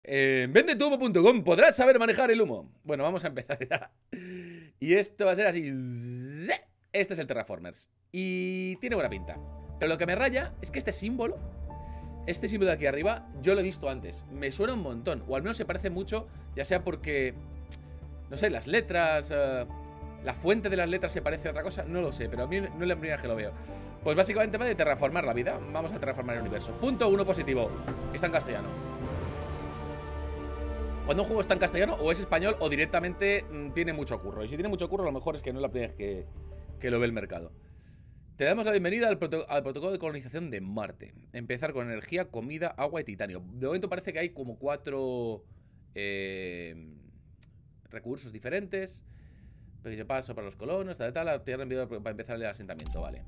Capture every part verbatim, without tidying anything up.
Eh, vende tu humo punto com, podrás saber manejar el humo. Bueno, vamos a empezar ya. Y esto va a ser así. Este es el Terraformers. Y tiene buena pinta. Pero lo que me raya es que este símbolo, este símbolo de aquí arriba, yo lo he visto antes. Me suena un montón. O al menos se parece mucho, ya sea porque, no sé, las letras, uh, la fuente de las letras se parece a otra cosa. No lo sé, pero a mí no es la primera vez que lo veo. Pues básicamente va de terraformar la vida. Vamos a terraformar el universo. Punto uno positivo. Está en castellano. Cuando un juego está en castellano, o es español, o directamente mmm, tiene mucho curro. Y si tiene mucho curro, a lo mejor es que no es la primera vez que, que lo ve el mercado. Te damos la bienvenida al, proto al protocolo de colonización de Marte. Empezar con energía, comida, agua y titanio. De momento parece que hay como cuatro eh, recursos diferentes. Pequeño paso para los colonos, tal, tal. La Tierra enviado para empezar el asentamiento, vale.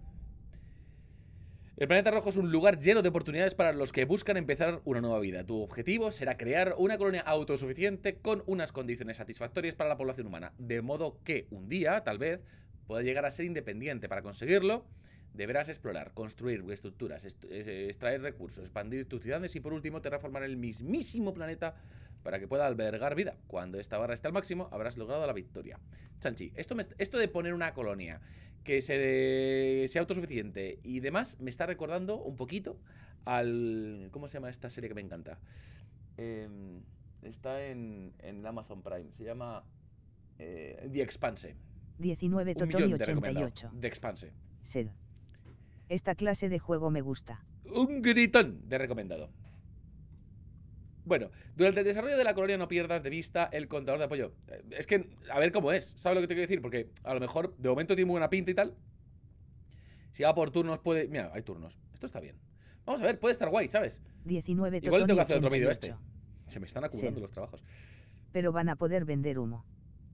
El planeta rojo es un lugar lleno de oportunidades para los que buscan empezar una nueva vida. Tu objetivo será crear una colonia autosuficiente con unas condiciones satisfactorias para la población humana, de modo que un día, tal vez, pueda llegar a ser independiente. Para conseguirlo, deberás explorar, construir estructuras, est extraer recursos, expandir tus ciudades y, por último, terraformar el mismísimo planeta para que pueda albergar vida. Cuando esta barra esté al máximo, habrás logrado la victoria. Chanchi, esto, me, esto de poner una colonia que se, sea autosuficiente y demás, me está recordando un poquito al... ¿Cómo se llama esta serie que me encanta? Eh, está en, en Amazon Prime. Se llama eh, The Expanse. diecinueve Totoni ochenta y ocho. The Expanse. Sed. Esta clase de juego me gusta. Un gritón de recomendado. Bueno, durante el desarrollo de la colonia no pierdas de vista el contador de apoyo. Es que, a ver cómo es, ¿sabes lo que te quiero decir? Porque a lo mejor de momento tiene muy buena pinta y tal. Si va por turnos puede... Mira, hay turnos. Esto está bien. Vamos a ver, puede estar guay, ¿sabes? diecinueve Igual tengo que hacer otro vídeo este. Se me están acumulando sí. los trabajos. Pero van a poder vender humo.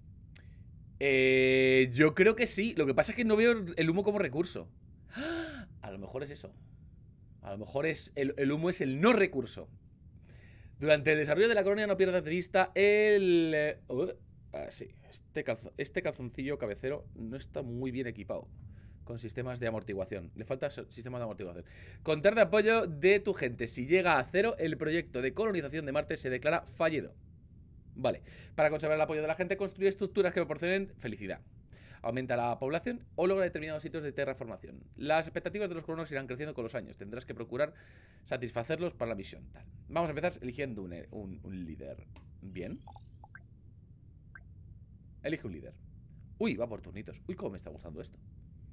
Eh, yo creo que sí. Lo que pasa es que no veo el humo como recurso. A lo mejor es eso. A lo mejor es el, el humo es el no recurso. Durante el desarrollo de la colonia no pierdas de vista el... Eh, uh, ah, sí, este, calzo, este calzoncillo cabecero no está muy bien equipado con sistemas de amortiguación. Le falta sistema de amortiguación. Contar de apoyo de tu gente. Si llega a cero, el proyecto de colonización de Marte se declara fallido. Vale. Para conservar el apoyo de la gente, construye estructuras que proporcionen felicidad. Aumenta la población o logra determinados sitios de terraformación. Las expectativas de los colonos irán creciendo con los años. Tendrás que procurar satisfacerlos para la misión. Tal. Vamos a empezar eligiendo un, un, un líder. Bien. Elige un líder. Uy, va por turnitos. Uy, cómo me está gustando esto.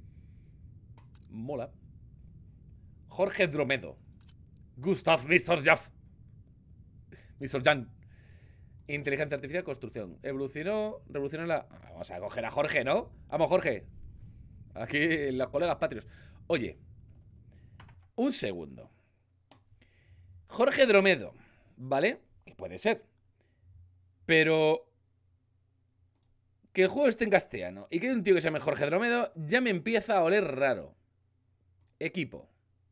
Mola. Jorge Dromedo. Gustav Misorjaf. Misorjan. Inteligencia artificial, construcción. Evolucionó, revolucionó la... Vamos a coger a Jorge, ¿no? Vamos, Jorge. Aquí los colegas patrios. Oye, un segundo. Jorge Dromedo, ¿vale? Que puede ser. Pero... que el juego esté en castellano y que hay un tío que se llame Jorge Dromedo, ya me empieza a oler raro. Equipo.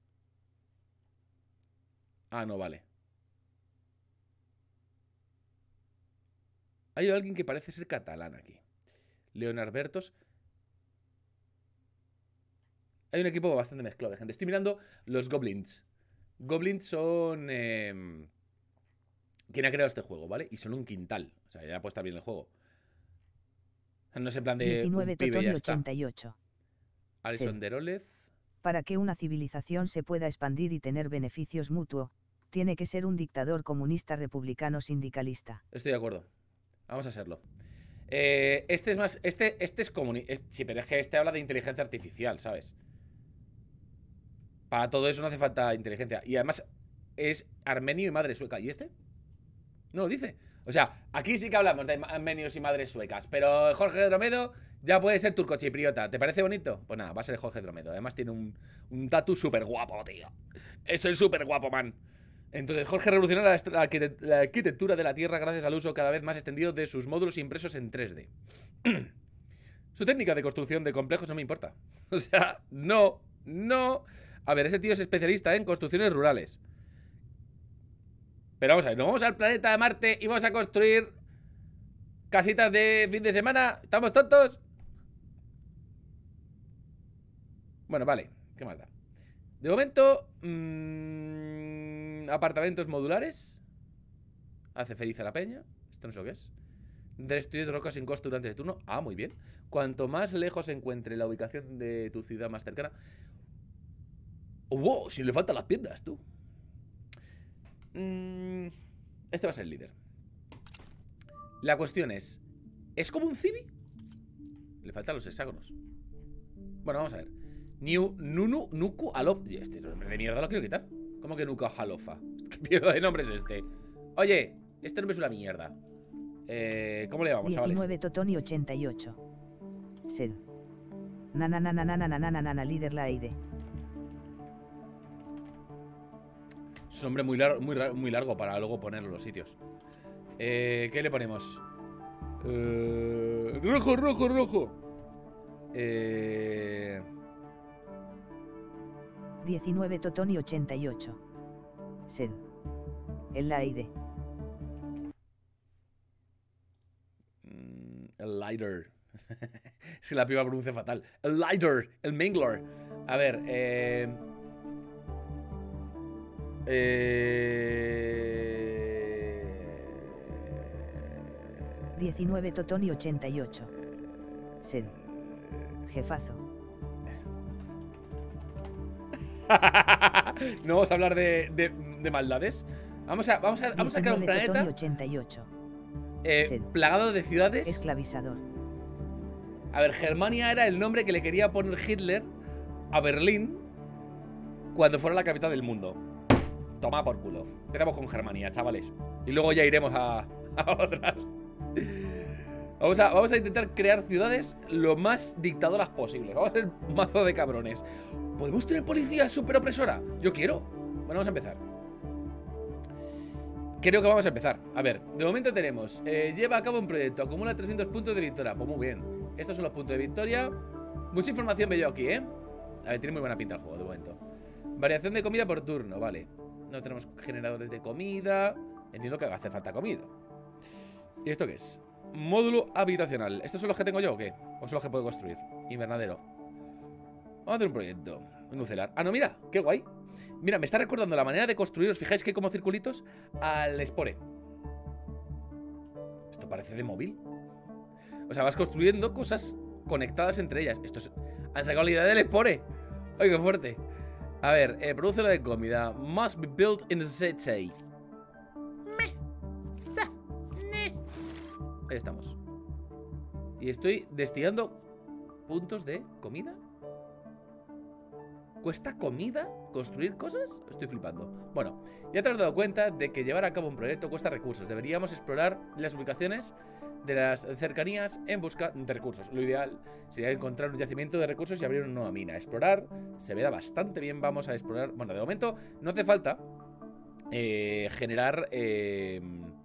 Ah, no, vale. Hay alguien que parece ser catalán aquí. Leonard Bertos. Hay un equipo bastante mezclado de gente. Estoy mirando los Goblins. Goblins son... Eh, quien ha creado este juego, ¿vale? Y son un quintal. O sea, ya puede estar bien el juego. No es en plan de diecinueve un pibe y ya ochenta y ocho. está. Alison sí. Derolez. Para que una civilización se pueda expandir y tener beneficios mutuos, tiene que ser un dictador comunista republicano sindicalista. Estoy de acuerdo. Vamos a hacerlo. Eh, este es más... Este, este es comunista. Sí, pero es que este habla de inteligencia artificial, ¿sabes? Para todo eso no hace falta inteligencia. Y además es armenio y madre sueca. ¿Y este? No lo dice. O sea, aquí sí que hablamos de armenios y madres suecas. Pero Jorge Dromedo ya puede ser turcochipriota. ¿Te parece bonito? Pues nada, va a ser Jorge Dromedo. Además tiene un, un tatu súper guapo, tío. Es el súper guapo, man. Entonces, Jorge revolucionó la, la arquitectura de la Tierra gracias al uso cada vez más extendido de sus módulos impresos en tres D. Su técnica de construcción de complejos no me importa. O sea, no, no. A ver, ese tío es especialista en construcciones rurales. Pero vamos a ver, nos vamos al planeta de Marte y vamos a construir casitas de fin de semana. ¿Estamos tontos? Bueno, vale, ¿qué más da? De momento, mmm, apartamentos modulares. Hace feliz a la peña. Esto no sé lo que es. Destruye rocas sin costo durante el turno. Ah, muy bien. Cuanto más lejos se encuentre la ubicación de tu ciudad más cercana. Oh, wow, si le faltan las piernas, tú. Mm, este va a ser el líder. La cuestión es, ¿es como un civi? Le faltan los hexágonos. Bueno, vamos a ver. Niu, Nunu, Nuku, Alof. Este nombre de mierda lo quiero quitar. ¿Cómo que Nuku, Alofa? ¿Qué mierda de nombre es este? Oye, este nombre es una mierda. Eh, ¿Cómo le llamamos, chavales? diecinueve Totoni ochenta y ocho. Sed. Nananananananananana líder Laide. Es un nombre muy, lar muy, muy largo para luego ponerlo en los sitios. Eh, ¿Qué le ponemos? Eh, rojo, rojo, rojo. Eh... diecinueve Totoni ochenta y ocho. Sed. El Laide. El lighter. Es que la piba pronuncia fatal. El lighter, el mangler. A ver, eh... Eh... diecinueve Totoni ochenta y ocho. Sed. Jefazo. No vamos a hablar de, de, de maldades. Vamos a, vamos a, vamos a crear un planeta ochenta y ocho. eh, plagado de ciudades. Esclavizador. A ver, Germania era el nombre que le quería poner Hitler a Berlín cuando fuera la capital del mundo. Toma por culo. Empezamos con Germania, chavales. Y luego ya iremos a, a otras. Vamos a, vamos a intentar crear ciudades lo más dictadoras posibles. Vamos a ser mazo de cabrones. ¿Podemos tener policía súper opresora? Yo quiero. Bueno, vamos a empezar. Creo que vamos a empezar. A ver, de momento tenemos eh, lleva a cabo un proyecto, acumula trescientos puntos de victoria. Pues muy bien. Estos son los puntos de victoria. Mucha información veo aquí, ¿eh? A ver, tiene muy buena pinta el juego de momento. Variación de comida por turno, vale. No tenemos generadores de comida. Entiendo que hace falta comida. ¿Y esto qué es? Módulo habitacional. ¿Estos son los que tengo yo o qué? ¿O son los que puedo construir? Invernadero. Vamos a hacer un proyecto. Un nucelar. Ah, no, mira, qué guay. Mira, me está recordando la manera de construir. ¿Os fijáis que hay como circulitos? Al Spore. Esto parece de móvil. O sea, vas construyendo cosas conectadas entre ellas. Esto es... Han sacado la idea del Spore. ¡Ay, qué fuerte! A ver, eh, produce la de comida. Must be built in the city. Ahí estamos. Y estoy destinando puntos de comida. ¿Cuesta comida construir cosas? Estoy flipando. Bueno, ya te has dado cuenta de que llevar a cabo un proyecto cuesta recursos. Deberíamos explorar las ubicaciones de las cercanías en busca de recursos. Lo ideal sería encontrar un yacimiento de recursos y abrir una nueva mina. Explorar se vea bastante bien. Vamos a explorar. Bueno, de momento no hace falta eh, generar... Eh,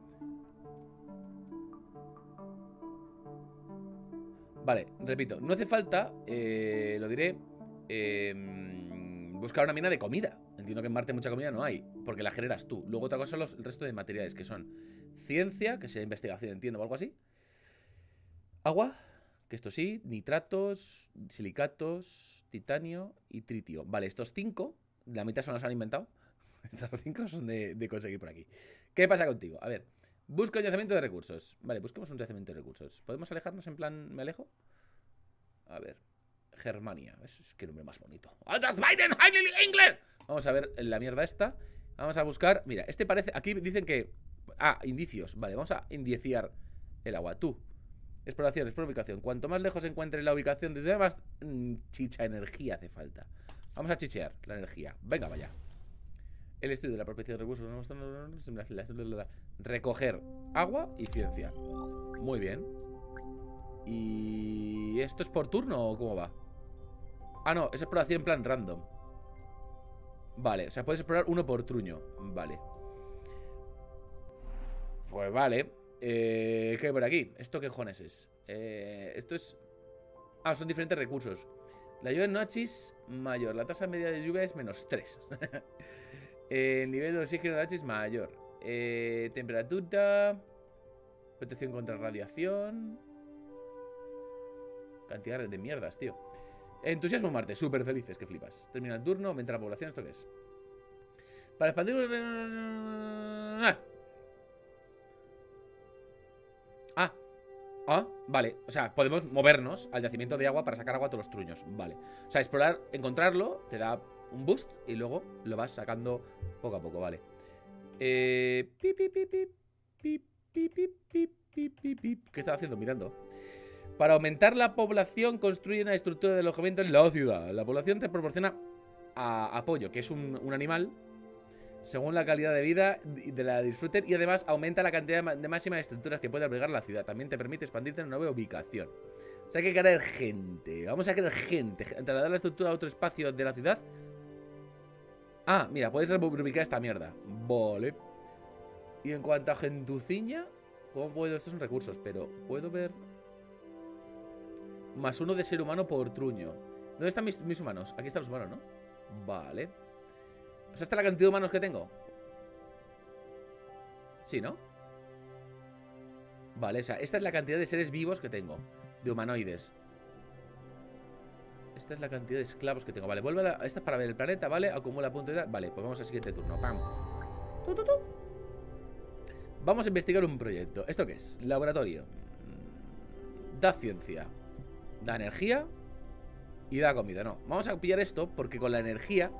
Vale, repito, no hace falta, eh, lo diré, eh, buscar una mina de comida. Entiendo que en Marte mucha comida no hay, porque la generas tú. Luego otra cosa son los, el resto de materiales, que son ciencia, que sea investigación, entiendo, o algo así. Agua, que esto sí, nitratos, silicatos, titanio y tritio. Vale, estos cinco, la mitad son los han inventado. Estos cinco son de, de conseguir por aquí. ¿Qué pasa contigo? A ver... Busca un yacimiento de recursos. Vale, busquemos un yacimiento de recursos. ¿Podemos alejarnos en plan, me alejo? A ver, Germania. Es, es que nombre más bonito. Vamos a ver la mierda esta. Vamos a buscar, mira, este parece, aquí dicen que... Ah, indicios, vale, vamos a indiciar el agua. Tú, exploración, exploración. Cuanto más lejos se encuentre la ubicación, desde más mm, chicha energía hace falta. Vamos a chichear la energía. Venga, vaya. El estudio de la propiedad de recursos. Recoger agua y ciencia. Muy bien. ¿Y esto es por turno o cómo va? Ah, no, es exploración en plan random. Vale, o sea, puedes explorar uno por truño. Vale. Pues vale. eh, ¿Qué hay por aquí? ¿Esto qué cojones es? Eh, esto es... Ah, son diferentes recursos. La lluvia en Noachis mayor. La tasa media de lluvia es menos tres. El nivel de oxígeno de H es mayor. Eh, temperatura. Protección contra radiación. Cantidad de mierdas, tío. Entusiasmo Marte, súper felices, que flipas. Termina el turno, aumenta la población. ¿Esto qué es? Para expandir... Ah, ah, vale. O sea, podemos movernos al yacimiento de agua para sacar agua a todos los truños. Vale. O sea, explorar, encontrarlo, te da un boost y luego lo vas sacando poco a poco, vale. Eh... Pip, pip, pip, pip, pip, pip, pip, pip, pip, pip, pip. ¿Qué estaba haciendo? Mirando. Para aumentar la población, construye una estructura de alojamiento en la ciudad. La población te proporciona a, apoyo, que es un, un animal, según la calidad de vida de la disfruten, y además aumenta la cantidad de máxima de estructuras que puede albergar la ciudad. También te permite expandirte en una nueva ubicación. O sea, hay que crear gente. Vamos a crear gente. Trasladar la estructura a otro espacio de la ciudad. Ah, mira, puedes reubicar esta mierda. Vale. Y en cuanto a gentuciña, ¿cómo puedo? Estos son recursos, pero ¿puedo ver? Más uno de ser humano por truño. ¿Dónde están mis, mis humanos? Aquí están los humanos, ¿no? Vale. O sea, ¿esta es la cantidad de humanos que tengo? Sí, ¿no? Vale, o sea, esta es la cantidad de seres vivos que tengo. De humanoides. Esta es la cantidad de esclavos que tengo. Vale, vuelve a la... Esta es para ver el planeta, ¿vale? Acumula puntos de... Vale, pues vamos al siguiente turno. ¡Pam! ¡Tu, tu, tu! Vamos a investigar un proyecto. ¿Esto qué es? Laboratorio. Da ciencia. Da energía. Y da comida. No, vamos a pillar esto porque con la energía...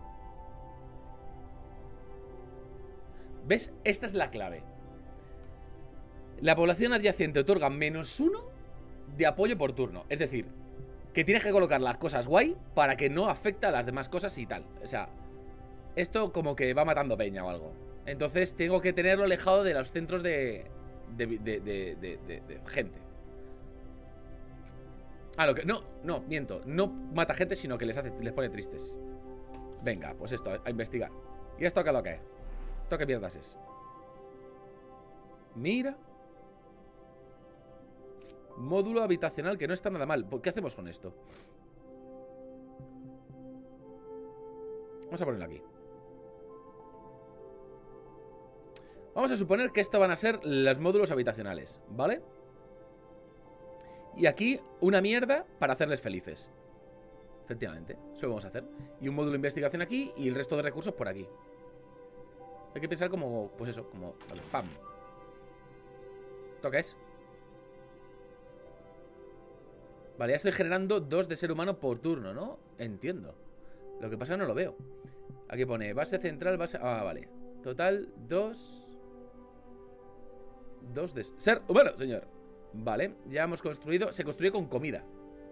¿Ves? Esta es la clave. La población adyacente otorga menos uno de apoyo por turno. Es decir, que tienes que colocar las cosas guay para que no afecte a las demás cosas y tal. O sea, esto como que va matando peña o algo. Entonces tengo que tenerlo alejado de los centros de... De, de, de, de, de, de gente. Ah, lo que... No, no, miento. No mata gente, sino que les hace, les pone tristes. Venga, pues esto, a investigar. ¿Y esto qué es lo que es? ¿Esto qué mierdas es? Mira. Módulo habitacional que no está nada mal. ¿Qué hacemos con esto? Vamos a ponerlo aquí. Vamos a suponer que esto van a ser los módulos habitacionales, ¿vale? Y aquí una mierda para hacerles felices. Efectivamente, eso lo vamos a hacer. Y un módulo de investigación aquí y el resto de recursos por aquí. Hay que pensar como, pues eso, como, vale, pam. ¿Esto qué es? Vale, ya estoy generando dos de ser humano por turno, ¿no? Entiendo. Lo que pasa es que no lo veo. Aquí pone base central, base... Ah, vale. Total, dos... Dos de ser humano, señor. Vale, ya hemos construido... Se construye con comida.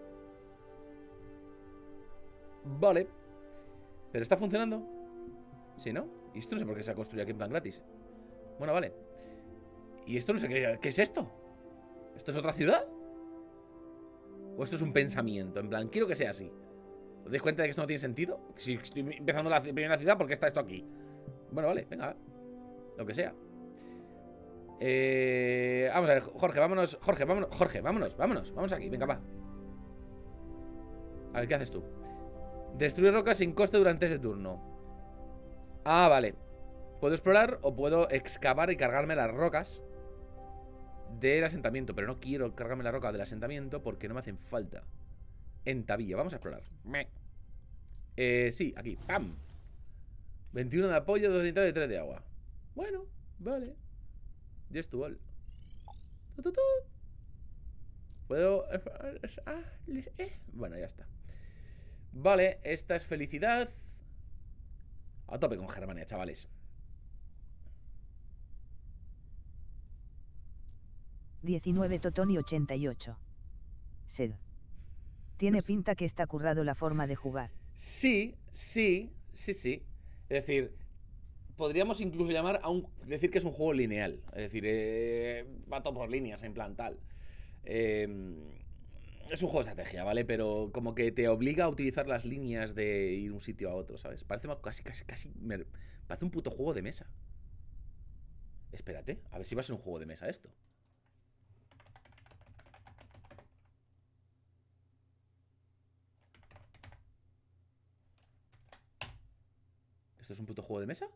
Vale. ¿Pero está funcionando? Sí, ¿no? Y esto no sé por qué se ha construido aquí en plan gratis. Bueno, vale. ¿Y esto no sé qué, qué es esto? ¿Esto es otra ciudad? ¿O esto es un pensamiento? En plan, quiero que sea así. ¿Os dais cuenta de que esto no tiene sentido? Si estoy empezando la primera ciudad, ¿por qué está esto aquí? Bueno, vale, venga. Lo que sea. Eh, vamos a ver, Jorge, vámonos. Jorge, vámonos. Jorge, vámonos, vámonos. Vamos aquí, venga, va. A ver, ¿qué haces tú? Destruir rocas sin coste durante ese turno. Ah, vale. Puedo explorar o puedo excavar y cargarme las rocas del asentamiento. Pero no quiero cargarme la roca del asentamiento porque no me hacen falta. Entavillo, vamos a explorar. Eh, sí, aquí, ¡pam! veintiuno de apoyo, dos de nitrógeno y tres de agua. Bueno, vale. Ya estuvo. Puedo... Bueno, ya está. Vale, esta es felicidad. A tope con Germania, chavales. diecinueve Totoni ochenta y ocho. Sed. Tiene pinta que está currado la forma de jugar. Sí, sí, sí, sí. Es decir, podríamos incluso llamar a un... decir que es un juego lineal. Es decir, eh, va todo por líneas, en plan tal. Eh, es un juego de estrategia, ¿vale? Pero como que te obliga a utilizar las líneas de ir de un sitio a otro, ¿sabes? Parece casi, casi, casi... Me, parece un puto juego de mesa. Espérate, a ver si va a ser un juego de mesa esto. ¿Esto es un puto juego de mesa?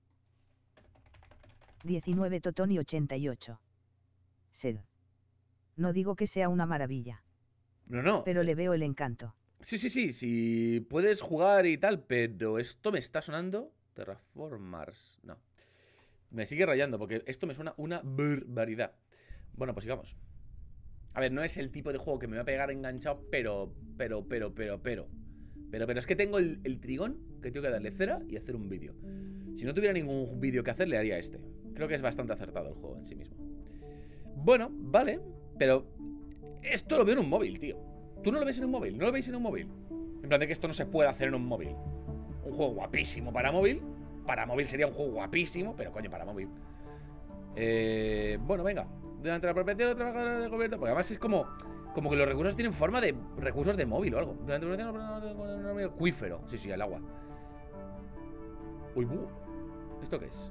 diecinueve Totoni ochenta y ocho. Sed. No digo que sea una maravilla. No, no. Pero le veo el encanto. Sí, sí, sí, sí. Puedes jugar y tal, pero esto me está sonando... Terraformars. No. Me sigue rayando porque esto me suena una barbaridad. Bueno, pues sigamos. A ver, no es el tipo de juego que me va a pegar enganchado, pero, pero, pero, pero, pero. Pero, pero es que tengo el, el trigón que tengo que darle cera y hacer un vídeo. Si no tuviera ningún vídeo que hacer, le haría este. Creo que es bastante acertado el juego en sí mismo. Bueno, vale, pero esto lo veo en un móvil, tío. ¿Tú no lo ves en un móvil? ¿No lo veis en un móvil? En plan de que esto no se puede hacer en un móvil. Un juego guapísimo para móvil. Para móvil sería un juego guapísimo, pero coño, para móvil. Eh, bueno, venga. Durante la propiedad de trabajadores de gobierno. Porque además es como Como que los recursos tienen forma de recursos de móvil o algo. Durante la propiedad acuífero. Sí, sí, el agua. Uy, buh. ¿Esto qué es?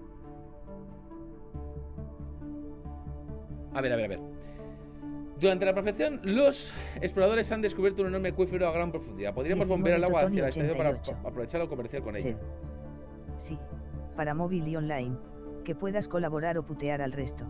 A ver, a ver, a ver. Durante la prospección, los exploradores han descubierto un enorme acuífero a gran profundidad. Podríamos bombear el agua hacia la estación para aprovecharlo o comerciar con ella. Sí, para móvil y online, que puedas colaborar o putear al resto.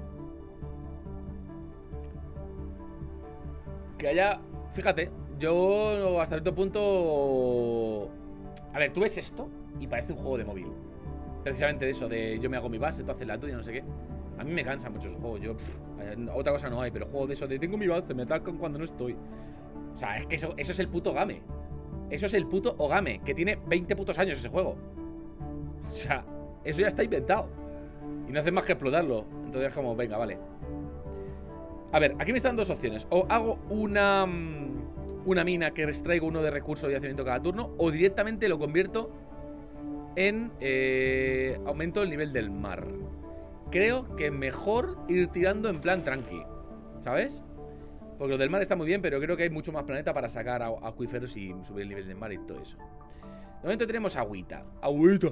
Que haya... Fíjate, yo hasta cierto punto... A ver, tú ves esto y parece un juego de móvil. Precisamente de eso, de yo me hago mi base, tú haces la tuya, no sé qué. A mí me cansan mucho esos juegos. Yo, pff, otra cosa no hay, pero juego de eso de tengo mi base, me atacan cuando no estoy. O sea, es que eso, eso es el puto game. Eso es el puto Ogame, que tiene veinte putos años ese juego. O sea, eso ya está inventado. Y no hace más que explotarlo. Entonces es como, venga, vale. A ver, aquí me están dos opciones. O hago una Una mina que extraigo uno de recursos y yacimiento cada turno, o directamente lo convierto en eh, aumento el nivel del mar. Creo que mejor ir tirando en plan tranqui, ¿sabes? Porque lo del mar está muy bien, pero creo que hay mucho más planeta para sacar acuíferos y subir el nivel del mar y todo eso. De momento tenemos agüita. Agüita.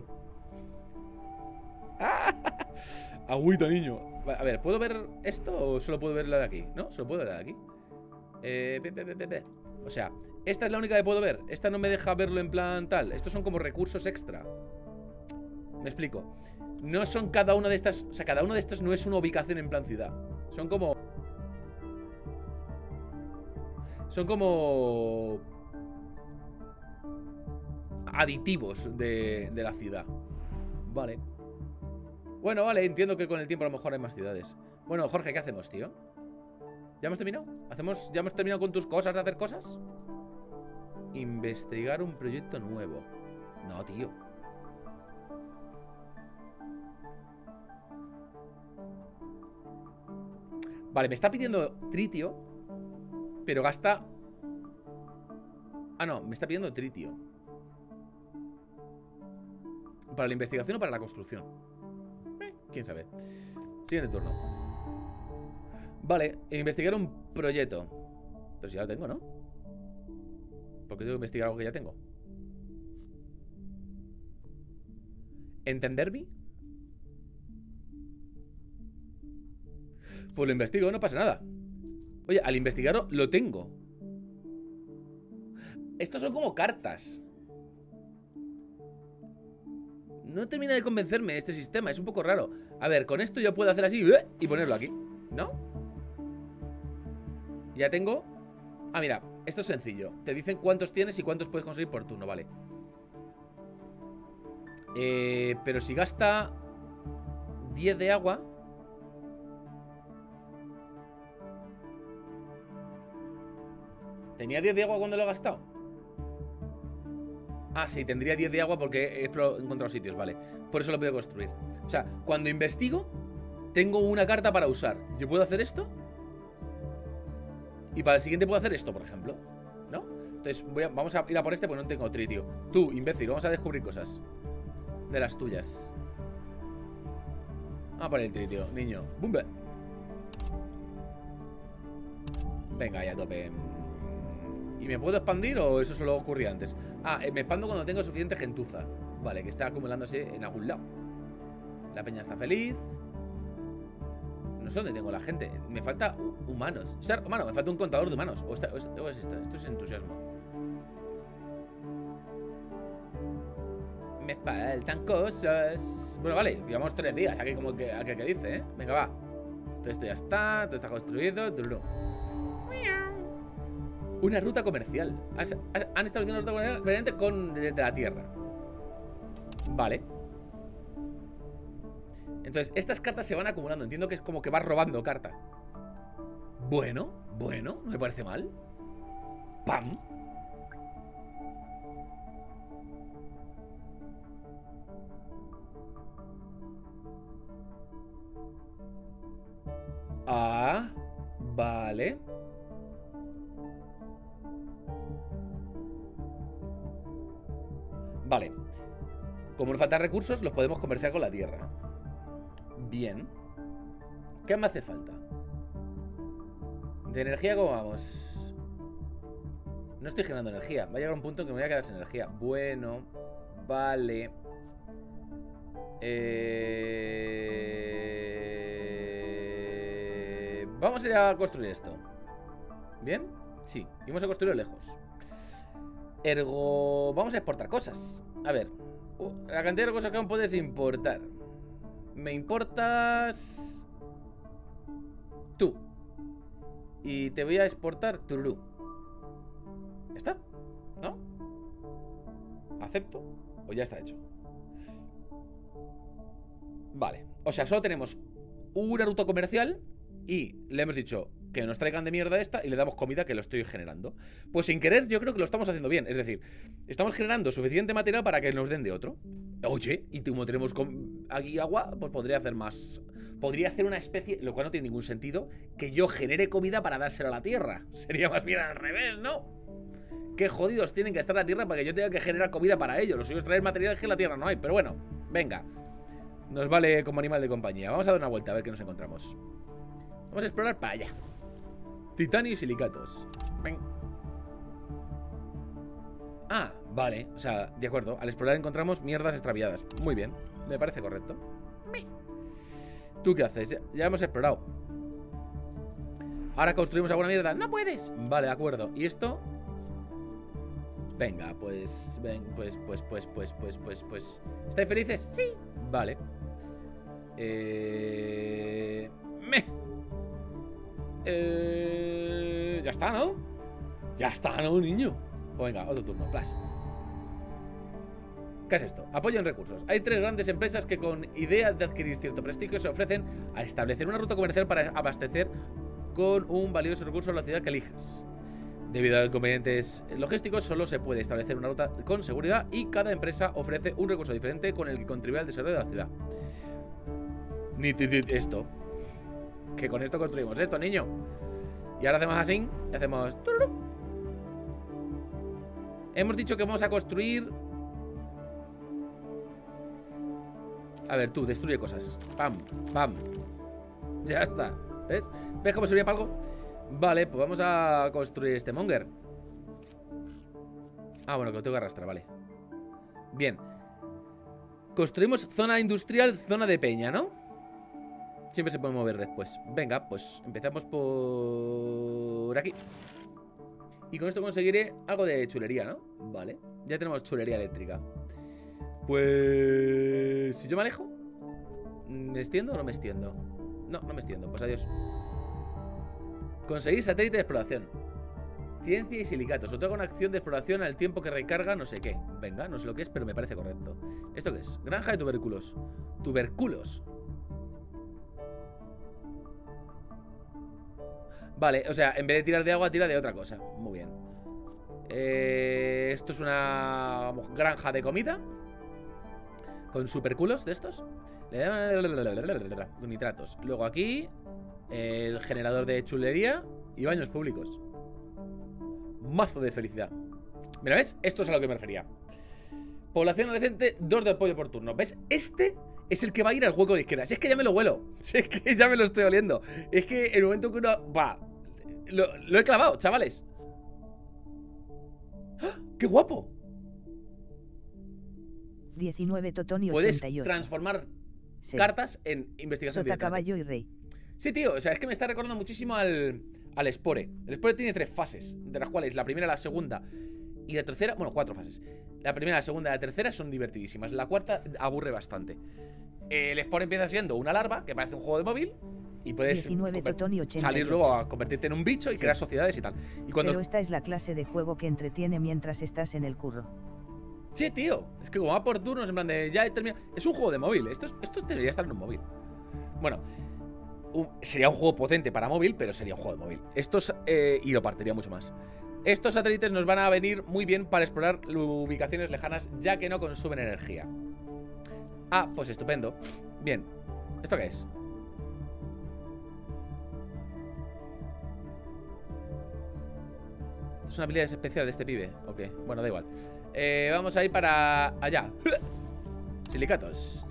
¡Ah! Agüita, niño. A ver, ¿puedo ver esto o solo puedo ver la de aquí? ¿No? Solo puedo ver la de aquí. Eh, pe, pe, pe, pe, pe. O sea, esta es la única que puedo ver. Esta no me deja verlo en plan tal. Estos son como recursos extra. Me explico. No son cada una de estas. O sea, cada uno de estos no es una ubicación en plan ciudad. Son como... Son como... aditivos de, de la ciudad. Vale. Bueno, vale, entiendo que con el tiempo a lo mejor hay más ciudades. Bueno, Jorge, ¿qué hacemos, tío? ¿Ya hemos terminado? ¿Hacemos, ¿Ya hemos terminado con tus cosas de hacer cosas? Investigar un proyecto nuevo. No, tío. Vale, me está pidiendo tritio, pero gasta... Ah, no, me está pidiendo tritio. ¿Para la investigación o para la construcción? Eh, quién sabe. Siguiente turno. Vale, investigar un proyecto. Pero si ya lo tengo, ¿no? ¿Por qué tengo que investigar algo que ya tengo? ¿Entenderme? Pues lo investigo, no pasa nada. Oye, al investigarlo lo tengo. Estos son como cartas. No termina de convencerme este sistema, es un poco raro. A ver, con esto yo puedo hacer así y ponerlo aquí, ¿no? Ya tengo... Ah, mira, esto es sencillo. Te dicen cuántos tienes y cuántos puedes conseguir por turno, vale. eh, Pero si gasta diez de agua... ¿Tenía diez de agua cuando lo he gastado? Ah, sí, tendría diez de agua porque he encontrado sitios, vale. Por eso lo puedo construir. O sea, cuando investigo, tengo una carta para usar. Yo puedo hacer esto y para el siguiente puedo hacer esto, por ejemplo, ¿no? Entonces voy a, vamos a ir a por este porque no tengo tritio. Tú, imbécil, vamos a descubrir cosas de las tuyas. Vamos a por el tritio, niño. ¡Bumbe! Venga, ya tope. ¿Y me puedo expandir o eso solo ocurría antes? Ah, eh, me expando cuando tengo suficiente gentuza. Vale, que está acumulándose en algún lado. La peña está feliz. No sé dónde tengo la gente. Me falta humanos. O sea, humano, me falta un contador de humanos. O, está, o, es, o es esto. Esto es entusiasmo. Me faltan cosas. Bueno, vale, llevamos tres días. Aquí como que, aquí que dice, ¿eh? Venga, va. Todo esto ya está. Todo está construido. Una ruta comercial. Has, has, han establecido una ruta comercial permanente con desde la tierra. Vale. Entonces, estas cartas se van acumulando. Entiendo que es como que vas robando carta. Bueno, bueno, no me parece mal. ¡Pam! Ah, vale. Vale. Como nos faltan recursos, los podemos comerciar con la tierra. Bien. ¿Qué me hace falta? De energía, ¿cómo vamos? No estoy generando energía. Va a llegar un punto en que me voy a quedar sin energía. Bueno, vale. Eh... Vamos a ir a construir esto. ¿Bien? Sí, y vamos a construirlo lejos. Ergo, vamos a exportar cosas. A ver, uh, la cantidad de cosas que aún puedes importar. Me importas tú. Y te voy a exportar tururú. ¿Ya está? ¿No? ¿Acepto? ¿O ya está hecho? Vale, o sea, solo tenemos una ruta comercial y le hemos dicho que nos traigan de mierda esta y le damos comida, que lo estoy generando. Pues sin querer yo creo que lo estamos haciendo bien. Es decir, estamos generando suficiente material para que nos den de otro. Oye, y como tenemos aquí agua, pues podría hacer más. Podría hacer una especie, lo cual no tiene ningún sentido, que yo genere comida para dársela a la tierra. Sería más bien al revés, ¿no? Qué jodidos tienen que estar la tierra para que yo tenga que generar comida para ellos. Lo suyo es traer materiales que en la tierra no hay. Pero bueno, venga, nos vale como animal de compañía. Vamos a dar una vuelta a ver qué nos encontramos. Vamos a explorar para allá. Titanio y silicatos. Ven. Ah, vale, o sea, de acuerdo. Al explorar encontramos mierdas extraviadas. Muy bien, me parece correcto. ¿Tú qué haces? Ya, ya hemos explorado. Ahora construimos alguna mierda. ¡No puedes! Vale, de acuerdo. ¿Y esto? Venga, pues... Ven, pues, pues, pues, pues, pues, pues, pues... ¿Estáis felices? Sí. Vale. Eh... Me... Eh... Ya está, ¿no? Ya está, ¿no, niño? Pues venga, otro turno, plus. ¿Qué es esto? Apoyo en recursos. Hay tres grandes empresas que con idea de adquirir cierto prestigio se ofrecen a establecer una ruta comercial para abastecer con un valioso recurso a la ciudad que elijas. Debido a inconvenientes logísticos, solo se puede establecer una ruta con seguridad y cada empresa ofrece un recurso diferente con el que contribuye al desarrollo de la ciudad. Ni esto. Que con esto construimos esto, niño. Y ahora hacemos así y hacemos... Hemos dicho que vamos a construir... A ver, tú, destruye cosas. Pam, pam. Ya está. ¿Ves? ¿Ves cómo servía para algo? Vale, pues vamos a construir este monger. Ah, bueno, que lo tengo que arrastrar, vale. Bien. Construimos zona industrial, zona de peña, ¿no? Siempre se puede mover después. Venga, pues empezamos por aquí. Y con esto conseguiré algo de chulería, ¿no? Vale, ya tenemos chulería eléctrica. Pues... si yo me alejo, ¿me extiendo o no me extiendo? No, no me extiendo, pues adiós. Conseguir satélite de exploración. Ciencia y silicatos. Otorga una acción de exploración al tiempo que recarga no sé qué. Venga, no sé lo que es, pero me parece correcto. ¿Esto qué es? Granja de tubérculos. Tubérculos. Vale, o sea, en vez de tirar de agua, tira de otra cosa. Muy bien. eh, Esto es una granja de comida con superculos de estos. Nitratos. Luego aquí el generador de chulería y baños públicos. Mazo de felicidad. Mira, ¿ves? Esto es a lo que me refería. Población adolescente, dos de apoyo por turno. ¿Ves? Este es el que va a ir al hueco de izquierda. Si es que ya me lo huelo. Si es que ya me lo estoy oliendo. Es que el momento que uno... va, lo, lo he clavado, chavales. ¡Ah! ¡Qué guapo! diecinueve Totón y Puedes ochenta y ocho. transformar Sí. cartas en investigación Sota, directamente. caballo y rey. Sí, tío, o sea, es que me está recordando muchísimo al, al Spore. El Spore tiene tres fases, de las cuales la primera, la segunda y la tercera... bueno, cuatro fases. La primera, la segunda y la tercera son divertidísimas. La cuarta aburre bastante. El Spore empieza siendo una larva, que parece un juego de móvil, y puedes diecinueve Totón y ochenta y ocho. salir luego a convertirte en un bicho y Sí. crear sociedades y tal. Y cuando... Pero esta es la clase de juego que entretiene mientras estás en el curro. Sí, tío, es que como va por turnos, en plan de ya he terminado... Es un juego de móvil, esto, es, esto debería estar en un móvil. Bueno, un, sería un juego potente para móvil, pero sería un juego de móvil. Estos, eh, y lo partiría mucho más. Estos satélites nos van a venir muy bien para explorar ubicaciones lejanas, ya que no consumen energía. Ah, pues estupendo. Bien, ¿esto qué es? Es una habilidad especial de este pibe. Ok, bueno, da igual. eh, Vamos a ir para allá. Silicatos.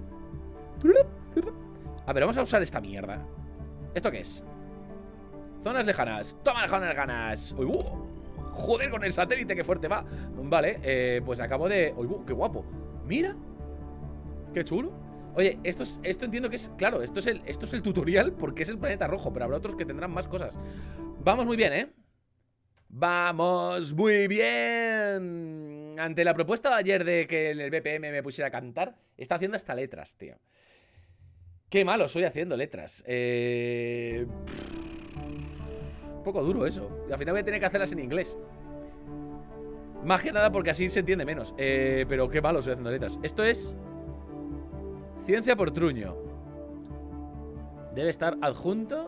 A ver, vamos a usar esta mierda. ¿Esto qué es? Zonas lejanas. Toma las zonas lejanas. Uy, uh. Joder, con el satélite, qué fuerte va. Vale, eh, pues acabo de... Uy, uh, qué guapo. Mira. Qué chulo. Oye, esto, es, esto entiendo que es... Claro, esto es, el, esto es el tutorial porque es el planeta rojo, pero habrá otros que tendrán más cosas. Vamos muy bien, ¿eh? Vamos muy bien. Ante la propuesta de ayer de que el B P M me pusiera a cantar, está haciendo hasta letras, tío. Qué malo soy haciendo letras. Eh... Un poco duro eso. Y al final voy a tener que hacerlas en inglés. Más que nada porque así se entiende menos. eh, Pero qué malo soy haciendo letras. Esto es... Ciencia por truño. Debe estar adjunto.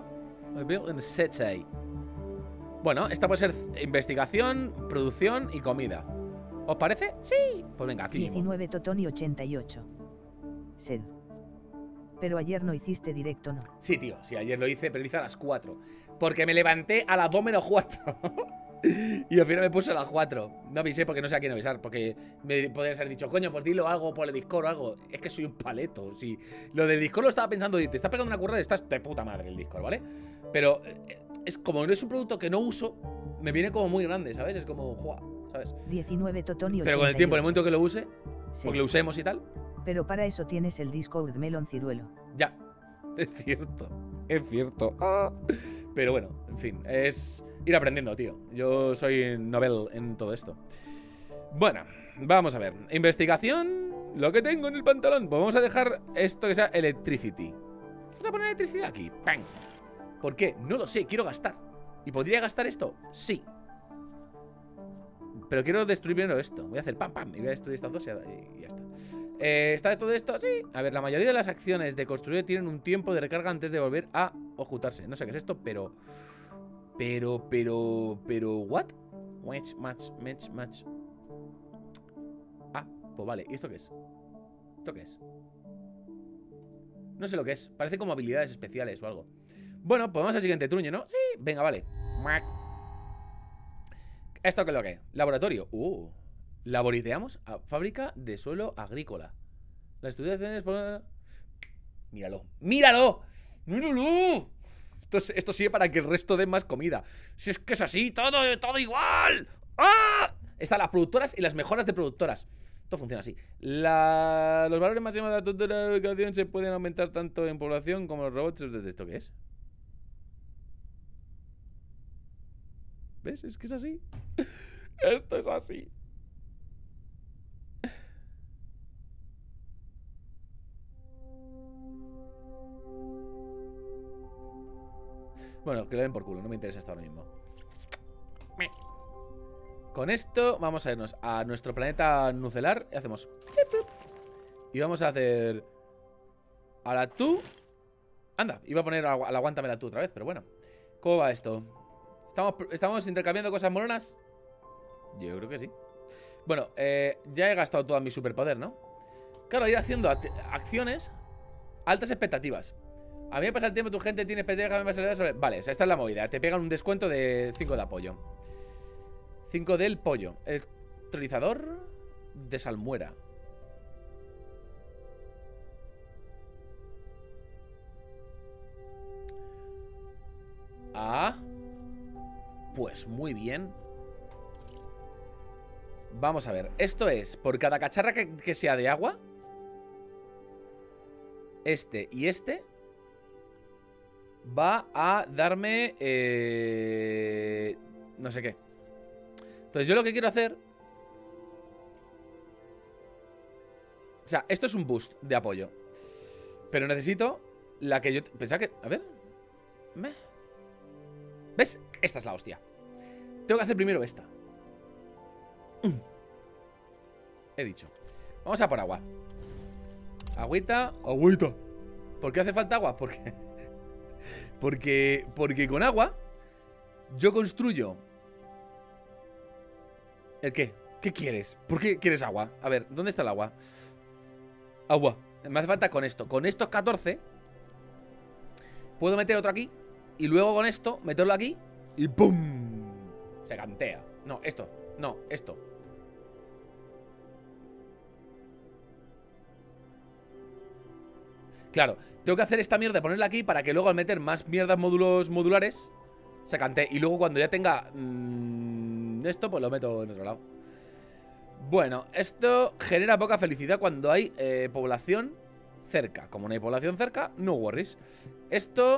Bueno, esta puede ser investigación, producción y comida. ¿Os parece? Sí. Pues venga, aquí diecinueve Totoni ochenta y ocho. Sed. Pero ayer no hiciste directo, ¿no? Sí, tío, sí, ayer lo hice, pero lo hice a las cuatro. Porque me levanté a las dos menos cuatro. Y al final me puse a las cuatro. No avisé porque no sé a quién avisar. Porque me podrías haber dicho, coño, pues dilo algo por el Discord o algo. Es que soy un paleto, sí. Lo del Discord lo estaba pensando y te está pegando una currada, estás de puta madre el Discord, ¿vale? Pero es como no es un producto que no uso, me viene como muy grande, ¿sabes? Es como, ¡juá! ¿Sabes? diecinueve Totoni ochenta y ocho. Pero con el tiempo, en el momento que lo use, Sí. porque lo usemos y tal. Pero para eso tienes el Discord Melon Ciruelo. Ya, es cierto. Es cierto. Ah. Pero bueno, en fin, es ir aprendiendo, tío. Yo soy novel en todo esto. Bueno, vamos a ver. Investigación. Lo que tengo en el pantalón. Pues vamos a dejar esto que sea electricity. Vamos a poner electricidad aquí. ¡Pam! ¿Por qué? No lo sé, quiero gastar. ¿Y podría gastar esto? Sí. Pero quiero destruir primero esto. Voy a hacer pam, pam. Y voy a destruir estas dos y ya está. Eh, ¿Está todo esto? Sí. A ver, la mayoría de las acciones de construir tienen un tiempo de recarga antes de volver a ocultarse. No sé qué es esto, pero... Pero, pero... Pero... ¿What? Match, match, match, match. Ah, pues vale. ¿Y esto qué es? ¿Esto qué es? No sé lo que es. Parece como habilidades especiales o algo. Bueno, pues vamos al siguiente truño, ¿no? Sí, venga, vale. ¿Esto qué es lo que es? Laboratorio. Uh... Laboriteamos a fábrica de suelo agrícola. La estudiación es... Míralo. ¡Míralo! ¡Míralo! Esto, es, esto sirve para que el resto dé más comida. Si es que es así, todo, todo igual. ¡Ah! Están las productoras y las mejoras de productoras. Esto funciona así. La... Los valores máximos de datos de la educación se pueden aumentar tanto en población como los robots. ¿Esto qué es? ¿Ves? Es que es así. Esto es así. Bueno, que le den por culo, no me interesa esto ahora mismo. Con esto vamos a irnos a nuestro planeta nucelar y hacemos... Y vamos a hacer... A la tú... Anda, iba a poner a la aguántame la tú otra vez, pero bueno. ¿Cómo va esto? ¿Estamos, estamos intercambiando cosas molonas? Yo creo que sí. Bueno, eh, ya he gastado todo mi superpoder, ¿no? Claro, ir haciendo acciones. Altas expectativas. A mí me pasa el tiempo, tu gente tiene expectativas sobre... Vale, o sea, esta es la movida. Te pegan un descuento de cinco de apoyo. cinco del pollo. Electrolizador de salmuera. Ah. Pues muy bien. Vamos a ver. Esto es, por cada cacharra que, que sea de agua, este y este va a darme eh, no sé qué. Entonces yo lo que quiero hacer, o sea, esto es un boost de apoyo, pero necesito la que yo pensaba que... A ver. ¿Ves? Esta es la hostia. Tengo que hacer primero esta. He dicho. Vamos a por agua. Agüita. Agüita. ¿Por qué hace falta agua? Porque... Porque... Porque con agua yo construyo... ¿El qué? ¿Qué quieres? ¿Por qué quieres agua? A ver, ¿dónde está el agua? Agua. Me hace falta con esto. Con estos catorce puedo meter otro aquí. Y luego con esto, meterlo aquí. Y ¡pum! Se cantea. No, esto. No, esto. Claro, tengo que hacer esta mierda, ponerla aquí para que luego al meter más mierdas módulos modulares se cantee. Y luego cuando ya tenga mmm, esto, pues lo meto en otro lado. Bueno, esto genera poca felicidad cuando hay eh, población cerca. Como no hay población cerca, no worries. Esto...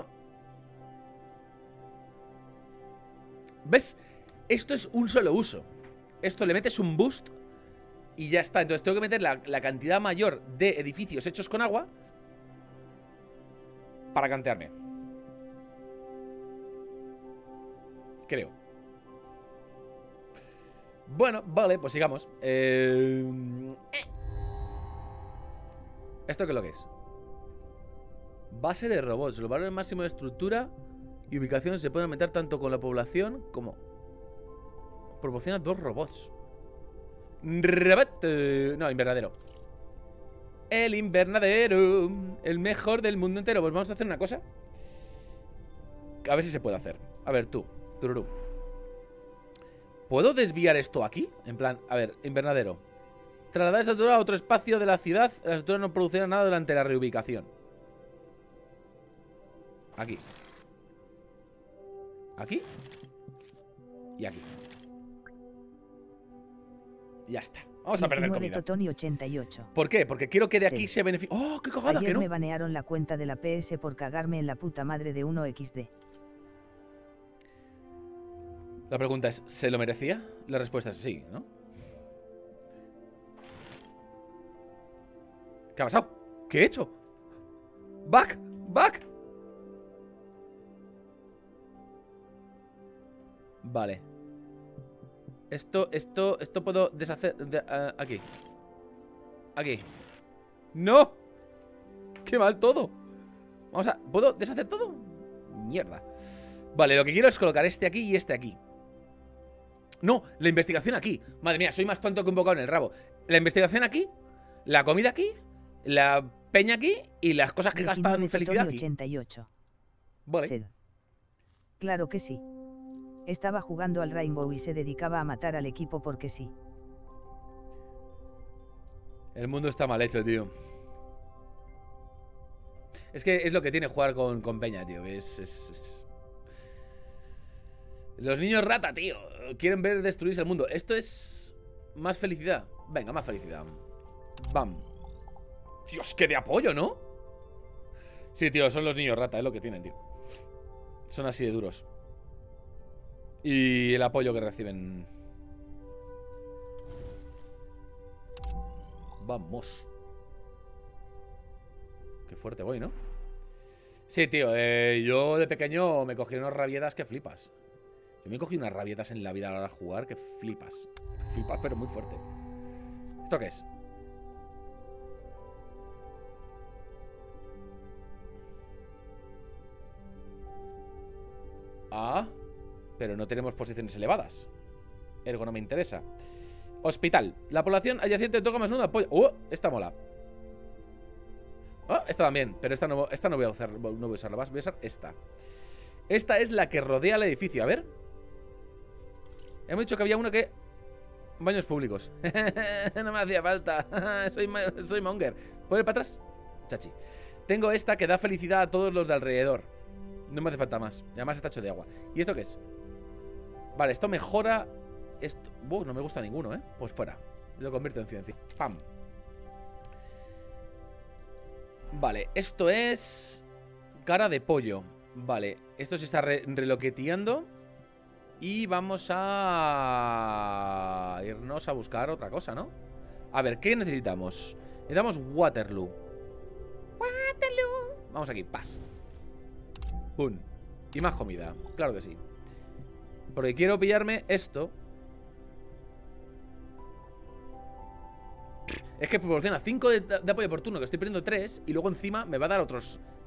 ¿Ves? Esto es un solo uso. Esto le metes un boost y ya está. Entonces tengo que meter la, la cantidad mayor de edificios hechos con agua para cantearme. Creo. Bueno, vale, pues sigamos. eh... ¿Esto qué es lo que es? Base de robots. Los valores máximos de estructura y ubicación se pueden aumentar tanto con la población como... Proporciona dos robots. Robot. No, invernadero. El invernadero. El mejor del mundo entero. Pues vamos a hacer una cosa. A ver si se puede hacer. A ver, tú, tururú. ¿Puedo desviar esto aquí? En plan, a ver, invernadero. Trasladar esta estructura a otro espacio de la ciudad. La estructura no producirá nada durante la reubicación. Aquí. Aquí. Y aquí. Ya está. Vamos a perder comida. Totoni ochenta y ocho. ¿Por qué? Porque quiero que de aquí sí. se beneficie. ¡Oh, qué cagada! Ayer que no. me banearon la cuenta de la P S por cagarme en la puta madre de uno equis de. La pregunta es, ¿se lo merecía? La respuesta es sí, ¿no? ¿Qué ha pasado? ¿Qué he hecho? ¡Back! ¡Back! Vale. Esto, esto, esto puedo deshacer de, uh, aquí. Aquí. ¡No! ¡Qué mal todo! Vamos a... ¿Puedo deshacer todo? Mierda. Vale, lo que quiero es colocar este aquí y este aquí. No, la investigación aquí. Madre mía, soy más tonto que un bocado en el rabo. La investigación aquí, la comida aquí, la peña aquí y las cosas que gastan felicidad aquí. ochenta y ocho. Vale. Sed. Claro que sí. Estaba jugando al Rainbow y se dedicaba a matar al equipo porque sí. El mundo está mal hecho, tío. Es que es lo que tiene jugar con, con peña, tío. Es, es, es... Los niños rata, tío. Quieren ver destruirse el mundo. Esto es más felicidad. Venga, más felicidad. Bam. Dios, qué de apoyo, ¿no? Sí, tío, son los niños rata, es lo que tienen, tío. Son así de duros. Y el apoyo que reciben. Vamos. Qué fuerte voy, ¿no? Sí, tío, eh, yo de pequeño me cogí unas rabietas que flipas. Yo me cogí unas rabietas en la vida a la hora de jugar que flipas. Flipas, pero muy fuerte. ¿Esto qué es? Ah, pero no tenemos posiciones elevadas. Ergo no me interesa. Hospital. La población adyacente toca más uno de apoyo. ¡Oh! Esta mola. Oh, esta también. Pero esta no, esta no voy a usar, no voy a usarla. Voy a usar esta. Esta es la que rodea el edificio. A ver. Hemos dicho que había uno que... Baños públicos. No me hacía falta. soy, soy monger. ¿Puedo ir para atrás? Chachi. Tengo esta que da felicidad a todos los de alrededor. No me hace falta más. Y además está hecho de agua. ¿Y esto qué es? Vale, esto mejora... Esto... Uh, no me gusta ninguno, ¿eh? Pues fuera. Lo convierto en ciencia. ¡Pam! Vale, esto es... Cara de pollo. Vale, esto se está re reloqueteando. Y vamos a... irnos a buscar otra cosa, ¿no? A ver, ¿qué necesitamos? Necesitamos Waterloo. Waterloo. Vamos aquí, paz. Pum. Y más comida, claro que sí. Porque quiero pillarme esto. Es que proporciona cinco de, de apoyo por turno, que estoy perdiendo tres. Y luego encima me va a dar otros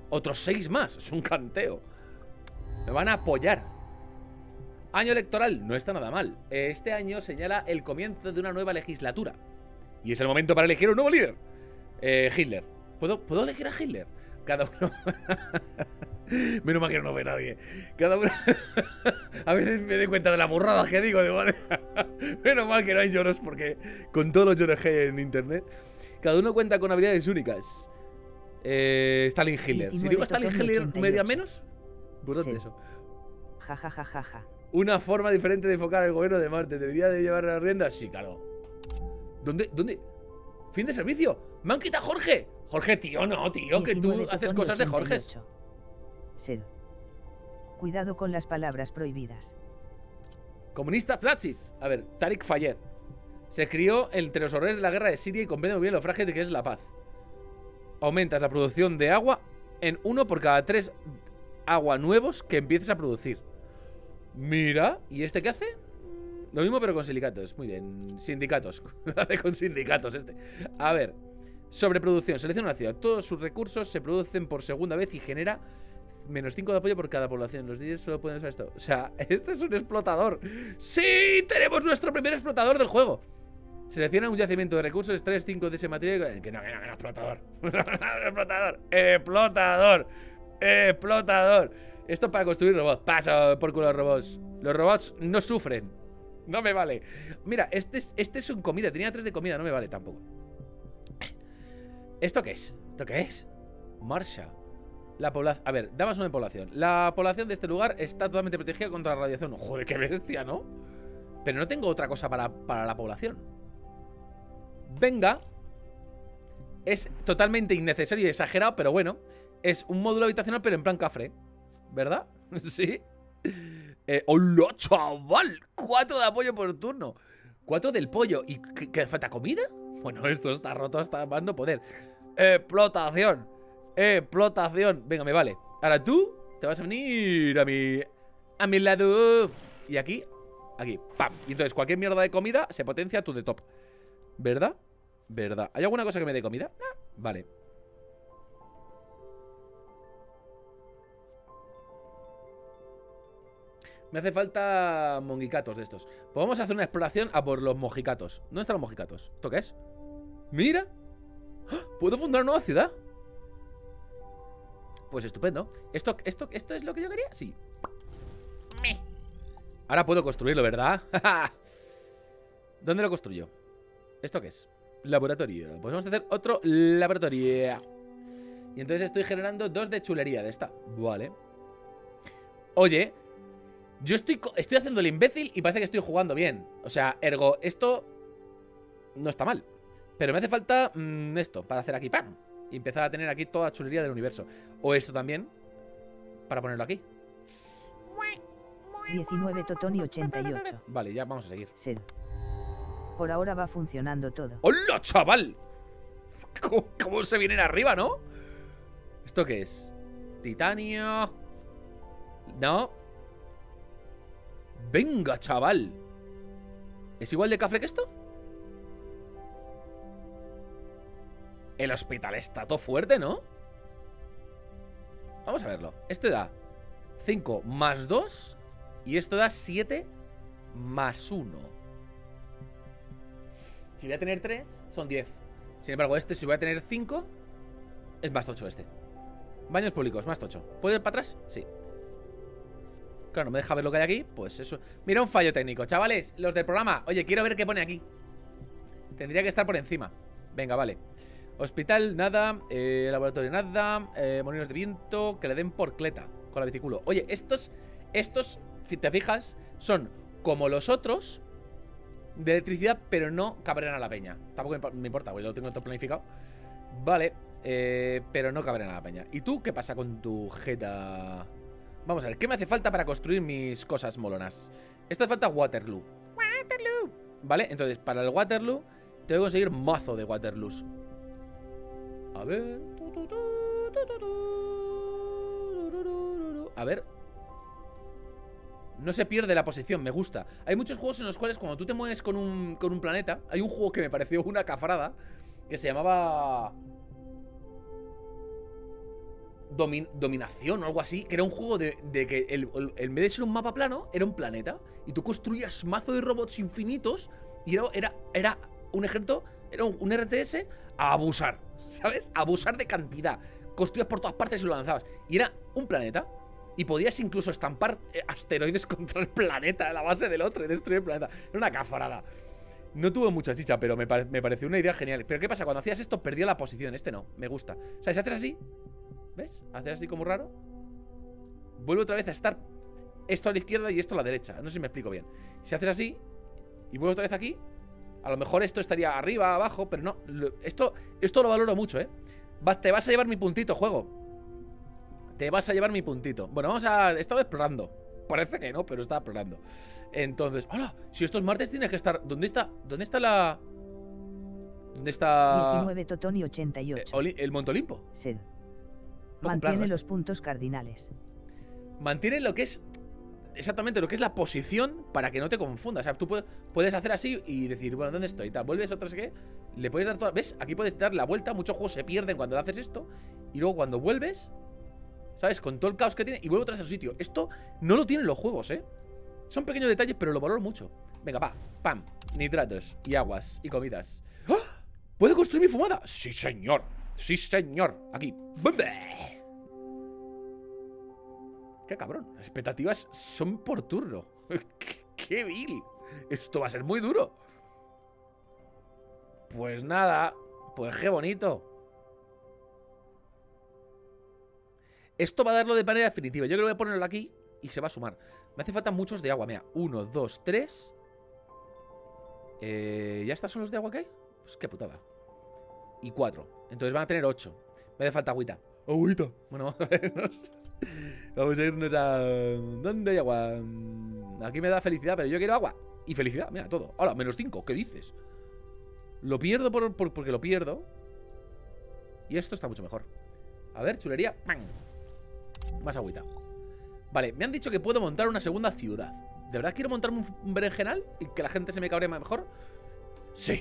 Otros seis más. Es un canteo. Me van a apoyar. Año electoral. No está nada mal. Este año señala el comienzo de una nueva legislatura. Y es el momento para elegir un nuevo líder. Eh, Hitler. ¿Puedo, ¿Puedo elegir a Hitler? Cada uno... Menos mal que no ve nadie. Cada uno... A veces me doy cuenta de la burrada que digo. De vale. Menos mal que no hay lloros, porque con todos los lloros que hay en internet, cada uno cuenta con habilidades únicas. eh, Stalin Hitler. Si digo Stalin Hitler media menos, pues ¿dónde eso? Ja, ja, ja, ja, ja. Una forma diferente de enfocar el gobierno de Marte. ¿Debería de llevar las riendas? Sí, claro. ¿Dónde? ¿Dónde? Fin de servicio. ¡Me han quitado a Jorge! Jorge, tío, no, tío, que tú haces cosas de Jorges. Sed. Cuidado con las palabras prohibidas. Comunistas nazis. A ver, Tariq Fayed. Se crió entre los horrores de la guerra de Siria y comprende muy bien lo frágil de que es la paz. Aumentas la producción de agua en uno por cada tres agua nuevos que empieces a producir. Mira, ¿y este qué hace? Lo mismo pero con sindicatos. Muy bien, sindicatos. Lo hace con sindicatos este. A ver, sobreproducción. Selecciona una ciudad. Todos sus recursos se producen por segunda vez y genera menos cinco de apoyo por cada población. Los D Js solo pueden usar esto. O sea, este es un explotador. ¡Sí! Tenemos nuestro primer explotador del juego. Selecciona un yacimiento de recursos, tres, cinco de ese material. Que no, que no, que no, explotador. Explotador. Explotador. Explotador. Esto para construir robots. Paso por culo los robots. Los robots no sufren. No me vale. Mira, este es, este es un comida. Tenía tres de comida, no me vale tampoco. ¿Esto qué es? ¿Esto qué es? Marcha. La población. A ver, damas una de población. La población de este lugar está totalmente protegida contra la radiación. Joder, qué bestia, ¿no? Pero no tengo otra cosa para, para la población. Venga. Es totalmente innecesario y exagerado, pero bueno. Es un módulo habitacional, pero en plan cafre. ¿Verdad? Sí. Eh, ¡Hola, chaval! Cuatro de apoyo por turno. Cuatro del pollo. ¿Y qué, qué falta comida? Bueno, esto está roto hasta más no poder. Explotación. Explotación. Venga, me vale. Ahora tú te vas a venir a mi... A mi lado. Y aquí, aquí, ¡pam! Y entonces cualquier mierda de comida se potencia tú de top. ¿Verdad? ¿Verdad? ¿Hay alguna cosa que me dé comida? No. Vale. Me hace falta mongicatos de estos. Pues vamos a hacer una exploración a por los mojicatos. ¿Dónde están los mojicatos? ¿Esto qué es? ¡Mira! ¿Puedo fundar una nueva ciudad? Pues estupendo. ¿Esto, esto, ¿Esto es lo que yo quería? Sí. Ahora puedo construirlo, ¿verdad? ¿Dónde lo construyo? ¿Esto qué es? Laboratorio. Pues vamos a hacer otro laboratorio. Y entonces estoy generando dos de chulería de esta. Vale. Oye, yo estoy, estoy haciendo el imbécil y parece que estoy jugando bien. O sea, ergo, esto no está mal. Pero me hace falta mmm, esto para hacer aquí, ¡pam! Y empezar a tener aquí toda la chulería del universo. O esto también, para ponerlo aquí. diecinueve Totoni ochenta y ocho. Vale, ya vamos a seguir. Sed. Por ahora va funcionando todo. ¡Hola, chaval! ¿Cómo, cómo se vienen arriba, no? ¿Esto qué es? Titanio. No. Venga, chaval. ¿Es igual de cafre que esto? El hospital está todo fuerte, ¿no? Vamos a verlo. Esto da cinco más dos. Y esto da siete más uno. Si voy a tener tres, son diez. Sin embargo, este, si voy a tener cinco, es más tocho este. Baños públicos, más tocho. ¿Puedo ir para atrás? Sí. Claro, no me deja ver lo que hay aquí. Pues eso. Mira, un fallo técnico. Chavales, los del programa. Oye, quiero ver qué pone aquí. Tendría que estar por encima. Venga, vale. Hospital, nada. eh, Laboratorio, nada. eh, Molinos de viento, que le den por cleta con la biciclo. Oye, estos, estos, si te fijas, son como los otros de electricidad, pero no cabrean a la peña. Tampoco me importa, porque yo lo tengo todo planificado. Vale, eh, pero no cabrean a la peña. ¿Y tú qué pasa con tu jeta? Vamos a ver, ¿qué me hace falta para construir mis cosas molonas? Esto hace falta Waterloo. Waterloo. Vale, entonces para el Waterloo tengo que conseguir mazo de Waterloos. A ver. A ver. No se pierde la posición, me gusta. Hay muchos juegos en los cuales cuando tú te mueves con un, con un planeta. Hay un juego que me pareció una cafrada, que se llamaba domin dominación o algo así, que era un juego de, de que el, el, en vez de ser un mapa plano, era un planeta. Y tú construías mazo de robots infinitos y era, era, era un ejército, era un, un R T S a abusar, ¿sabes? A abusar de cantidad. Construías por todas partes y lo lanzabas. Y era un planeta. Y podías incluso estampar asteroides contra el planeta, la base del otro, y destruir el planeta. Era una cafarada. No tuvo mucha chicha, pero me, pare me pareció una idea genial. Pero ¿qué pasa? Cuando hacías esto, perdía la posición. Este no, me gusta. O sea, si haces así, ¿ves? Haces así como raro. Vuelve otra vez a estar esto a la izquierda y esto a la derecha. No sé si me explico bien. Si haces así y vuelves otra vez aquí, a lo mejor esto estaría arriba, abajo, pero no. Lo, esto, esto lo valoro mucho, ¿eh? Vas, te vas a llevar mi puntito, juego. Te vas a llevar mi puntito. Bueno, vamos a... Estaba explorando. Parece que no, pero estaba explorando. Entonces... ¡Hola! Si estos martes tienes que estar... ¿Dónde está? ¿Dónde está la...? ¿Dónde está...? diecinueve Totoni ochenta y ocho. Eh, el Monte Olimpo. Sed. No, Mantiene claro, los puntos cardinales. Mantiene lo que es... Exactamente, lo que es la posición para que no te confundas. O sea, tú puedes, puedes hacer así y decir, bueno, ¿dónde estoy? Tal, vuelves otra, no sé qué. Le puedes dar toda... ¿Ves? Aquí puedes dar la vuelta. Muchos juegos se pierden cuando haces esto. Y luego cuando vuelves... ¿Sabes? Con todo el caos que tiene y vuelve otra vez a su sitio. Esto no lo tienen los juegos, ¿eh? Son pequeños detalles, pero lo valoro mucho. Venga, pa, pam, nitratos y aguas y comidas. ¡Ah! ¿Puedo construir mi fumada? Sí, señor. Sí, señor. Aquí. ¡Bumbe! Qué cabrón. Las expectativas son por turno. ¡Qué, qué vil! Esto va a ser muy duro. Pues nada. Pues qué bonito. Esto va a darlo de manera definitiva. Yo creo que voy a ponerlo aquí y se va a sumar. Me hace falta muchos de agua. Mira, uno, dos, tres. Eh, ¿Ya estos son los de agua que hay? Pues qué putada. Y cuatro. Entonces van a tener ocho. Me hace falta agüita. Agüita. Bueno, vamos a irnos. Vamos a irnos a... ¿Dónde hay agua? Aquí me da felicidad, pero yo quiero agua. Y felicidad, mira, todo. Hola, menos cinco. ¿Qué dices? Lo pierdo por, por, porque lo pierdo. Y esto está mucho mejor. A ver, chulería. ¡Pam! Más agüita. Vale, me han dicho que puedo montar una segunda ciudad. ¿De verdad quiero montarme un, un berenjenal? ¿Y que la gente se me cabre mejor? Sí.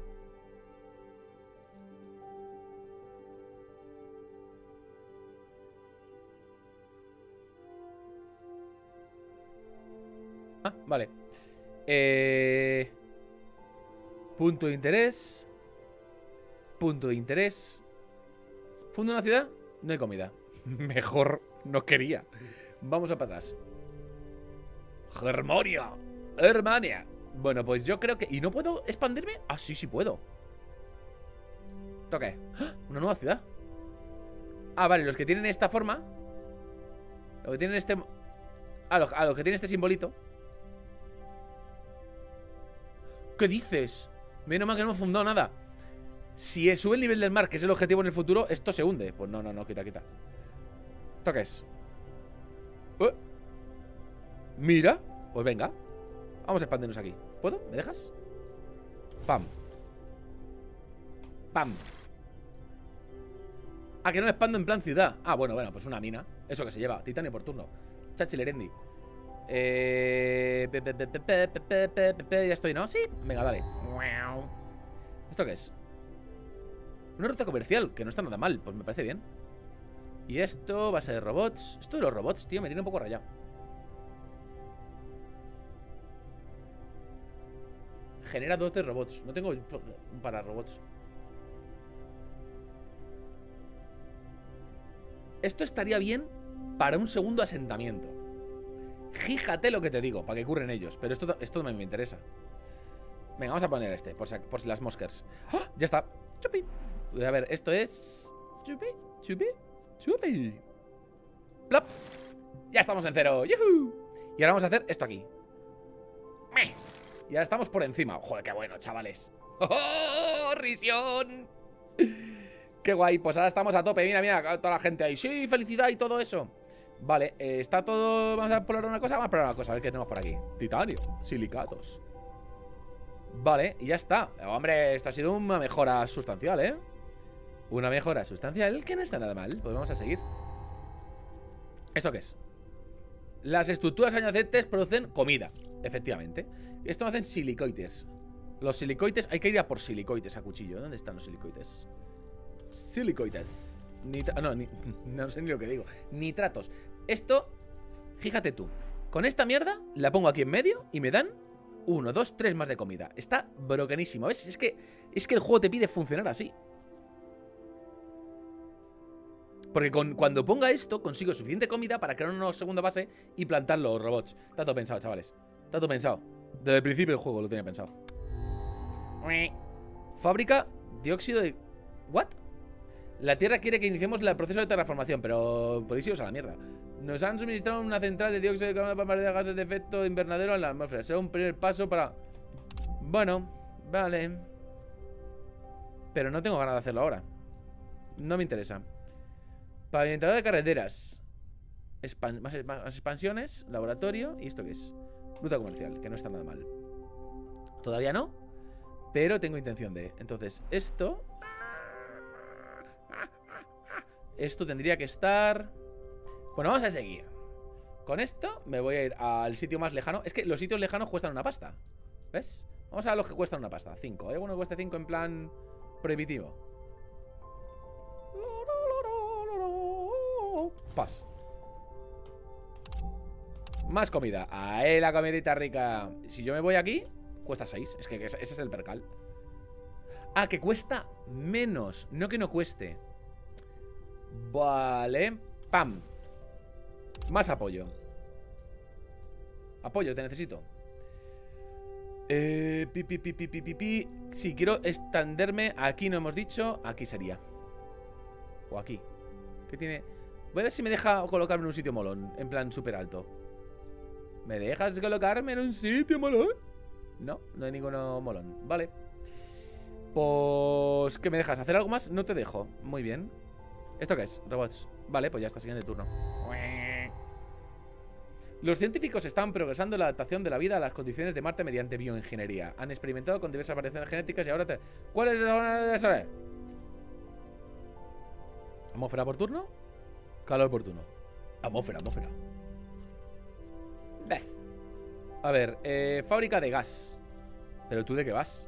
Ah, vale. Eh... Punto de interés. Punto de interés. ¿Fundo una ciudad? No hay comida. Mejor no quería. Vamos a para atrás. Germonia. Hermania. Bueno, pues yo creo que... ¿Y no puedo expandirme? Ah, sí, sí puedo. ¿Toqué? ¡Ah! Una nueva ciudad. Ah, vale, los que tienen esta forma. Los que tienen este... Ah, los, ah, los que tienen este simbolito. ¿Qué dices? Menos mal que no hemos fundado nada. Si sube el nivel del mar, que es el objetivo en el futuro, esto se hunde. Pues no, no, no, quita, quita. ¿Esto qué es? ¿Eh? Mira. Pues venga. Vamos a expandirnos aquí. ¿Puedo? ¿Me dejas? Pam. Pam. Ah, que no me expando en plan ciudad. Ah, bueno, bueno, pues una mina. Eso que se lleva. Titanio por turno. Chachilerendi. Eh... Pe, pe, pe, pe, pe, pe, pe, pe, pe, ya estoy, ¿no? Sí. Venga, dale. ¿Esto qué es? Una ruta comercial, que no está nada mal. Pues me parece bien. Y esto, base de robots. Esto de los robots, tío, me tiene un poco rayado. Genera dos de robots. No tengo para robots. Esto estaría bien para un segundo asentamiento. Fíjate lo que te digo, para que curren ellos. Pero esto, esto me, me interesa. Venga, vamos a poner este, por si, por si las moscas. ¡Ah! Ya está. Chupi. A ver, esto es... Chupi, chupi, chupi. Plop. Ya estamos en cero. ¡Yuhu! Y ahora vamos a hacer esto aquí. Y ahora estamos por encima. Joder, qué bueno, chavales. ¡Oh, risión! Qué guay, pues ahora estamos a tope. Mira, mira, toda la gente ahí. Sí, felicidad y todo eso. Vale, eh, está todo... Vamos a explorar una cosa, vamos a explorar una cosa. A ver qué tenemos por aquí. Titanio, silicatos. Vale, y ya está. Hombre, esto ha sido una mejora sustancial, ¿eh? Una mejora sustancial que no está nada mal. Pues vamos a seguir. ¿Esto qué es? Las estructuras adyacentes producen comida. Efectivamente. Esto me hacen silicoides. Los silicoides, hay que ir a por silicoides a cuchillo. ¿Dónde están los silicoides? Silicoides. Nitra no, ni no sé ni lo que digo. Nitratos. Esto, fíjate tú. Con esta mierda la pongo aquí en medio y me dan uno, dos, tres más de comida. Está brocanísimo. ¿Ves? Es que, es que el juego te pide funcionar así. Porque con, cuando ponga esto, consigo suficiente comida para crear una segunda base y plantar los robots. Está todo pensado, chavales. Está todo pensado. Desde el principio del juego lo tenía pensado. Fábrica dióxido de... ¿What? La Tierra quiere que iniciemos el proceso de terraformación, pero podéis iros a la mierda. Nos han suministrado una central de dióxido de carbono para bombardear gases de efecto invernadero en la atmósfera. Será un primer paso para... Bueno, vale. Pero no tengo ganas de hacerlo ahora. No me interesa. Pavimentador de carreteras. Expan más, más expansiones. Laboratorio. ¿Y esto qué es? Ruta comercial, que no está nada mal. Todavía no, pero tengo intención de. Entonces, esto... Esto tendría que estar... Bueno, vamos a seguir. Con esto me voy a ir al sitio más lejano. Es que los sitios lejanos cuestan una pasta. ¿Ves? Vamos a los que cuestan una pasta. cinco. ¿Hay alguno que cueste cinco en plan prohibitivo? Pas. Más comida. Ahí la comidita rica. Si yo me voy aquí, cuesta seis. Es que ese es el percal. Ah, que cuesta menos. No que no cueste. Vale. Pam. Más apoyo. Apoyo, te necesito. Eh, pi, pi, pi, pi, pi, pi, pi. Si quiero extenderme, aquí no hemos dicho. Aquí sería. O aquí. ¿Qué tiene? Voy a ver si me deja colocarme en un sitio molón. En plan súper alto. ¿Me dejas colocarme en un sitio molón? No, no hay ninguno molón. Vale. Pues... ¿qué me dejas? ¿Hacer algo más? No te dejo. Muy bien. ¿Esto qué es? Robots. Vale, pues ya está, siguiente turno. Los científicos están progresando en la adaptación de la vida a las condiciones de Marte mediante bioingeniería. Han experimentado con diversas variaciones genéticas y ahora te... ¿Cuál es la zona de saber? ¿Atmósfera por turno? Calor por turno. Atmósfera, atmósfera. ¿Ves? A ver, eh, fábrica de gas. ¿Pero tú de qué vas?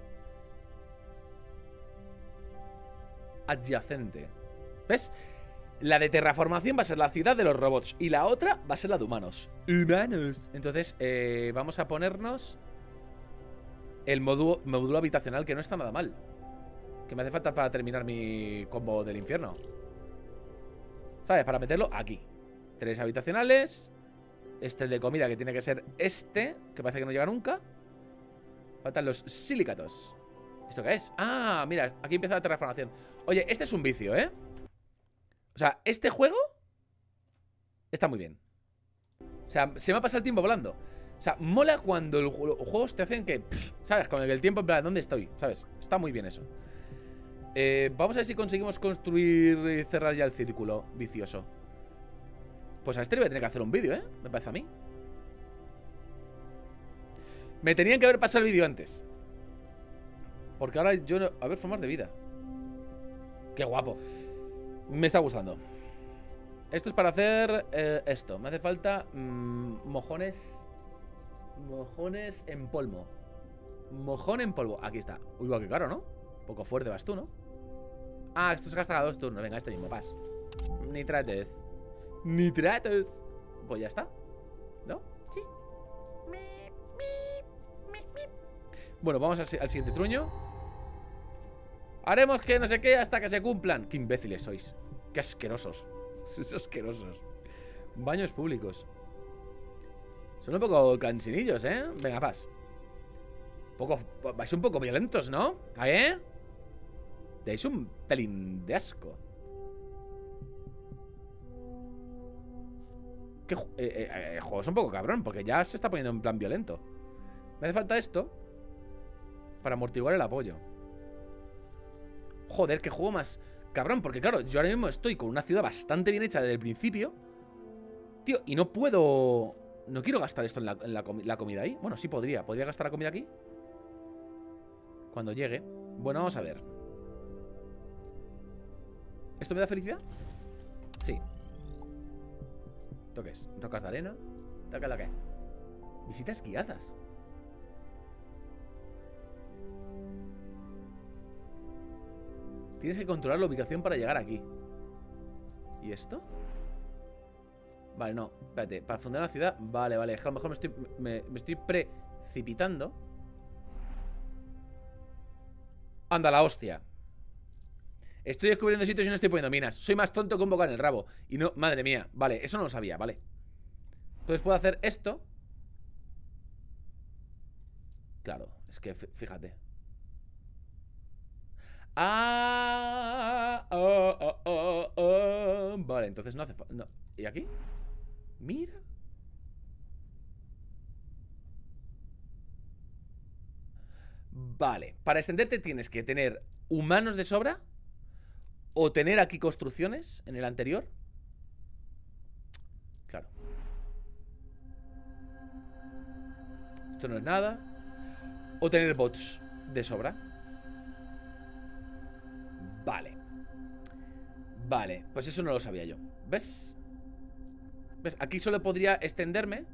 Adyacente. ¿Ves? La de terraformación va a ser la ciudad de los robots y la otra va a ser la de humanos. Humanos. Entonces, eh, vamos a ponernos el módulo, módulo habitacional, que no está nada mal. Que me hace falta para terminar mi combo del infierno. ¿Sabes? Para meterlo aquí. Tres habitacionales. Este es de comida, que tiene que ser este, que parece que no llega nunca. Faltan los silicatos. ¿Esto qué es? Ah, mira, aquí empieza la terraformación. Oye, este es un vicio, ¿eh? O sea, este juego está muy bien. O sea, se me ha pasado el tiempo volando. O sea, mola cuando los juegos te hacen que... Pff, ¿sabes? Con el tiempo, en plan, ¿dónde estoy? ¿Sabes? Está muy bien eso. eh, Vamos a ver si conseguimos construir y cerrar ya el círculo vicioso. Pues a este le voy a tener que hacer un vídeo, ¿eh? Me parece a mí. Me tenían que haber pasado el vídeo antes. Porque ahora yo no... A ver, formas de vida. Qué guapo. Me está gustando. Esto es para hacer eh, esto. Me hace falta mmm, mojones. Mojones en polvo. Mojón en polvo. Aquí está. Uy, va, qué caro, ¿no? Un poco fuerte vas tú, ¿no? Ah, esto se gasta cada dos turnos. Venga, este mismo, pas. Nitrates. Nitrates. Pues ya está. ¿No? Sí. Bueno, vamos al, al siguiente truño. Haremos que no sé qué hasta que se cumplan. Qué imbéciles sois. Qué asquerosos. Sois asquerosos. Baños públicos. Son un poco cansinillos, ¿eh? Venga, paz. Poco, vais un poco violentos, ¿no? ¿Eh? Dais un pelín de asco. Que eh, eh, el juego es un poco cabrón, porque ya se está poniendo en plan violento. Me hace falta esto para amortiguar el apoyo. Joder, qué juego más cabrón, porque claro, yo ahora mismo estoy con una ciudad bastante bien hecha desde el principio. Tío, y no puedo... No quiero gastar esto en la, en la, comi la comida ahí. Bueno, sí podría. ¿Podría gastar la comida aquí? Cuando llegue. Bueno, vamos a ver. ¿Esto me da felicidad? Sí. ¿Esto qué es? Rocas de arena. ¿Taca la qué? Visitas guiadas. Tienes que controlar la ubicación para llegar aquí. ¿Y esto? Vale, no, espérate. Para fundar una ciudad, vale, vale. A lo mejor me estoy, me, me estoy precipitando. Anda, la hostia. Estoy descubriendo sitios y no estoy poniendo minas. Soy más tonto que un boca en el rabo. Y no, madre mía, vale, eso no lo sabía, vale. Entonces puedo hacer esto. Claro, es que fíjate. Ah, oh, oh, oh, oh. Vale, entonces no hace falta no. ¿Y aquí? Mira. Vale, para extenderte tienes que tener humanos de sobra o tener aquí construcciones en el anterior. Claro. Esto no es nada. O tener bots de sobra. Vale. Vale, pues eso no lo sabía yo. ¿Ves? ¿Ves? Aquí solo podría extenderme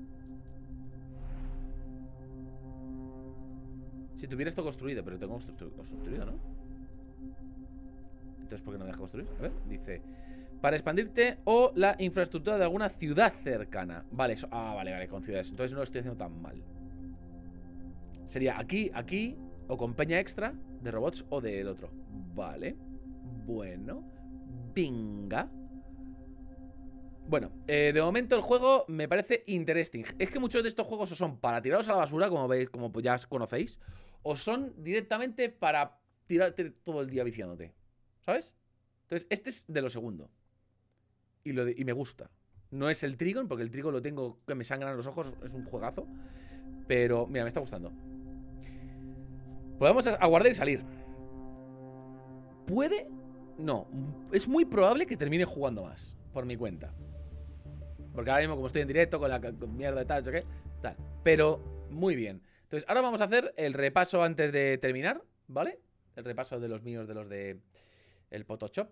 si tuviera esto construido. Pero tengo construido, ¿no? Entonces, ¿por qué no deja construir? A ver, dice: para expandirte o la infraestructura de alguna ciudad cercana. Vale, eso. Ah, vale, vale, con ciudades. Entonces no lo estoy haciendo tan mal. Sería aquí, aquí, o con peña extra de robots o del otro. Vale. Bueno. Venga. Bueno, eh, de momento el juego me parece interesting. Es que muchos de estos juegos o son para tiraros a la basura, como veis, como ya conocéis, o son directamente para tirarte todo el día viciándote, ¿sabes? Entonces, este es de lo segundo. Y, lo de, y me gusta. No es el Trigon, porque el Trigon lo tengo que me sangran los ojos. Es un juegazo. Pero, mira, me está gustando. Podemos aguardar y salir. ¿Puede? No. Es muy probable que termine jugando más por mi cuenta. Porque ahora mismo, como estoy en directo con la con mierda y tal, no sé qué, tal. Pero, muy bien. Entonces, ahora vamos a hacer el repaso antes de terminar, ¿vale? El repaso de los míos, de los de el Photoshop.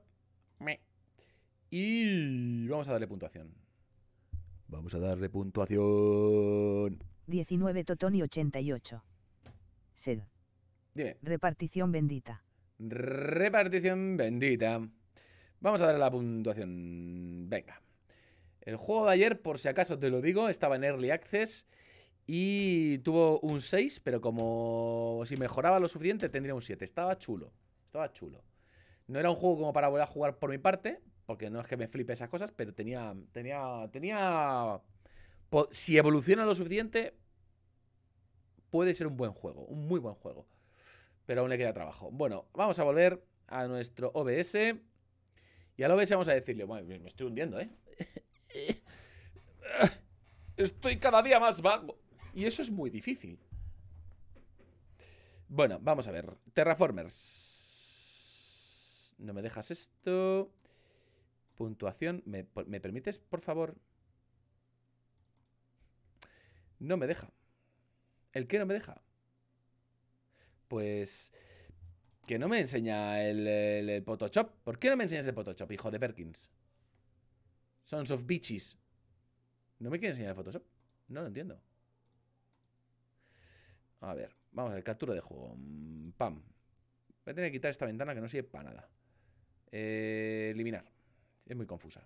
Y vamos a darle puntuación. Vamos a darle puntuación. diecinueve Totoni ochenta y ocho. Sed. Dime. Repartición bendita. Repartición bendita. Vamos a darle la puntuación. Venga. El juego de ayer, por si acaso te lo digo, estaba en Early Access y tuvo un seis, pero como si mejoraba lo suficiente tendría un siete. Estaba chulo. Estaba chulo. No era un juego como para volver a jugar por mi parte, porque no es que me flipe esas cosas, pero tenía... Tenía... Tenía... Si evoluciona lo suficiente, puede ser un buen juego. Un muy buen juego. Pero aún le queda trabajo. Bueno, vamos a volver a nuestro O B S. Y al O B S vamos a decirle... Bueno, me estoy hundiendo, ¿eh? Estoy cada día más vago. Y eso es muy difícil. Bueno, vamos a ver. Terraformers. No me dejas esto. Puntuación. ¿Me, ¿me permites, por favor? No me deja. ¿El qué no me deja? Pues... que no me enseña el, el, el Photoshop. ¿Por qué no me enseñas el Photoshop, hijo de Perkins? Sons of Bitches. ¿No me quiere enseñar el Photoshop? No lo entiendo. A ver, vamos a ver, captura de juego. Pam. Voy a tener que quitar esta ventana que no sirve para nada. Eh, eliminar. Es muy confusa.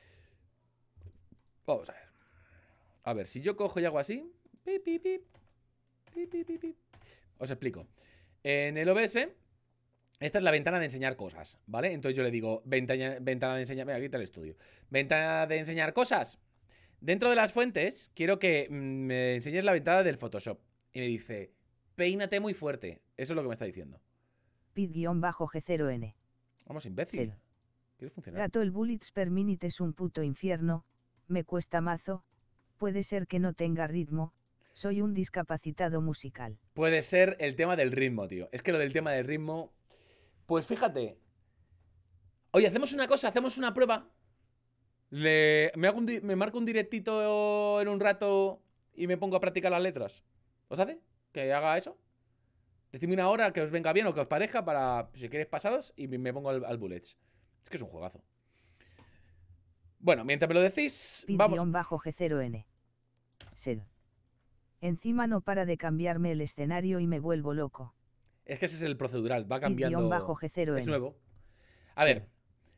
Vamos a ver. A ver, si yo cojo y hago así. Pip, pip, pip, pip, pip, pip, pip. Os explico. En el O B S, esta es la ventana de enseñar cosas, ¿vale? Entonces yo le digo, ventana, ventana de enseñar... Venga, quita el estudio. Ventana de enseñar cosas. Dentro de las fuentes, quiero que me enseñes la ventana del Photoshop. Y me dice, peínate muy fuerte. Eso es lo que me está diciendo. Pid-G cero N. Vamos, imbécil. Sed. ¿Quieres funcionar? Gato, el bullets per minute es un puto infierno. Me cuesta mazo. Puede ser que no tenga ritmo. Soy un discapacitado musical. Puede ser el tema del ritmo, tío. Es que lo del tema del ritmo... Pues fíjate. Oye, hacemos una cosa, hacemos una prueba. Le, me, hago un di, me marco un directito en un rato y me pongo a practicar las letras. ¿Os hace? Que haga eso. Decidme una hora que os venga bien o que os parezca para, si queréis, pasados y me pongo al, al Bullets. Es que es un juegazo. Bueno, mientras me lo decís, vamos. G cero N. Sed. Encima no para de cambiarme el escenario y me vuelvo loco. Es que ese es el procedural, va cambiando. G cero N. Es nuevo. A ver.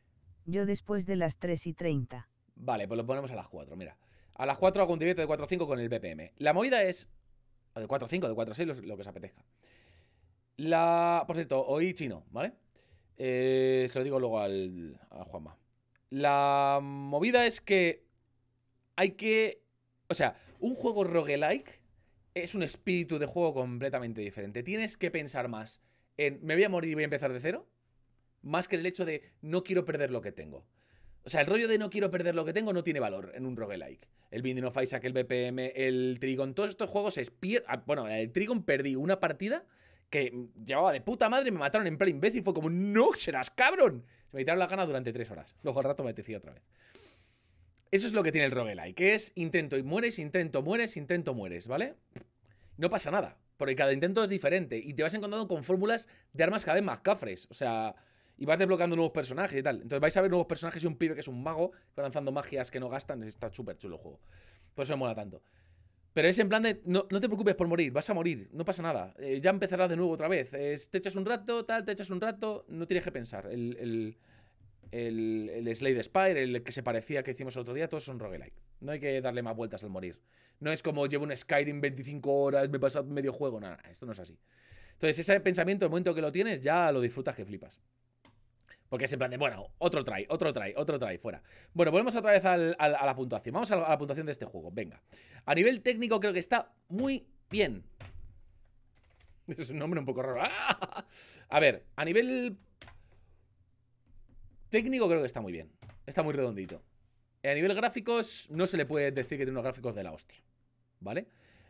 Yo después de las tres y treinta. Vale, pues lo ponemos a las cuatro, mira. A las cuatro hago un directo de cuatro a cinco con el B P M. La movida es... O de cuatro a cinco, de cuatro a seis, lo, lo que os apetezca. La... Por cierto, hoy chino, ¿vale? Eh, se lo digo luego al, a Juanma. La movida es que hay que... O sea, un juego roguelike es un espíritu de juego completamente diferente. Tienes que pensar más en me voy a morir y voy a empezar de cero, más que el hecho de no quiero perder lo que tengo. O sea, el rollo de no quiero perder lo que tengo no tiene valor en un roguelike. El Binding of Isaac, el B P M, el Trigon, todos estos juegos es pier... Bueno, el Trigon perdí una partida que llevaba de puta madre, me mataron en plan imbécil. Fue como, no, serás cabrón. Se me quitaron la gana durante tres horas. Luego al rato me apetecía otra vez. Eso es lo que tiene el roguelike, que es intento y mueres, intento, mueres, intento, mueres, ¿vale? No pasa nada, porque cada intento es diferente y te vas encontrando con fórmulas de armas cada vez más cafres. O sea, y vas desbloqueando nuevos personajes y tal. Entonces vais a ver nuevos personajes y un pibe que es un mago va lanzando magias que no gastan. Está súper chulo el juego. Por eso me mola tanto. Pero es en plan de, no, no te preocupes por morir, vas a morir, no pasa nada. Eh, ya empezarás de nuevo otra vez. Es, te echas un rato, tal, te echas un rato, no tienes que pensar. El, el, el, el Slade Spire, el que se parecía que hicimos el otro día, todos son roguelike. No hay que darle más vueltas al morir. No es como llevo un Skyrim veinticinco horas, me he pasado medio juego, nada, esto no es así. Entonces ese pensamiento, el momento que lo tienes, ya lo disfrutas que flipas. Porque es en plan de, bueno, otro try, otro try, otro try, fuera. Bueno, volvemos otra vez al, al, a la puntuación. Vamos a la, a la puntuación de este juego, venga. A nivel técnico creo que está muy bien. Es un nombre un poco raro. ¡Ah! A ver, a nivel técnico creo que está muy bien. Está muy redondito. A nivel gráficos no se le puede decir que tiene unos gráficos de la hostia, ¿vale?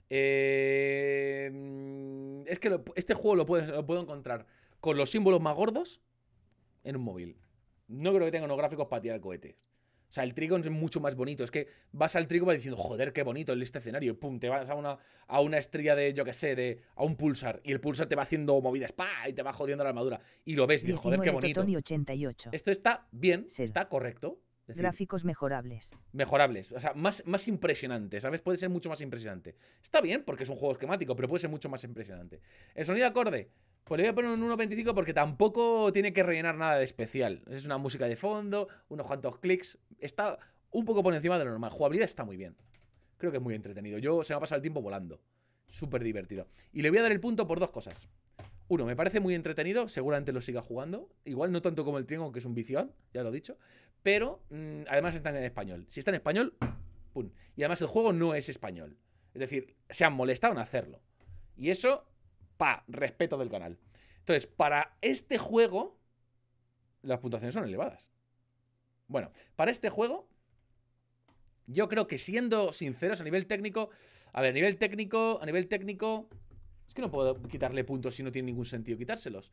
Eh, es que lo, este juego lo, puedes, lo puedo encontrar con los símbolos más gordos en un móvil. No creo que tenga unos gráficos para tirar cohetes. O sea, el Trigon es mucho más bonito. Es que vas al Trigon y vas diciendo, joder, qué bonito este escenario. Pum, te vas a una, a una estrella de, yo que sé, de, a un pulsar. Y el pulsar te va haciendo movidas, ¡pa! Y te va jodiendo la armadura. Y lo ves y dices, joder, qué bonito. ochenta y ocho. Esto está bien, Sed. está correcto. Es decir, gráficos mejorables. Mejorables, o sea, más, más impresionante, ¿sabes? Puede ser mucho más impresionante. Está bien, porque es un juego esquemático, pero puede ser mucho más impresionante. El sonido acorde, pues le voy a poner un uno veinticinco porque tampoco tiene que rellenar nada de especial. Es una música de fondo, unos cuantos clics. Está un poco por encima de lo normal. Jugabilidad está muy bien. Creo que es muy entretenido. Yo se me ha pasado el tiempo volando. Súper divertido. Y le voy a dar el punto por dos cosas. Uno, me parece muy entretenido, seguramente lo siga jugando. Igual no tanto como el Trigon, que es un vición, ya lo he dicho. Pero, mmm, además está en español. Si está en español, pum. Y además el juego no es español. Es decir, se han molestado en hacerlo. Y eso, pa, respeto del canal. Entonces, para este juego, las puntuaciones son elevadas. Bueno, para este juego, yo creo que siendo sinceros a nivel técnico... A ver, a nivel técnico, a nivel técnico... Es que no puedo quitarle puntos si no tiene ningún sentido quitárselos.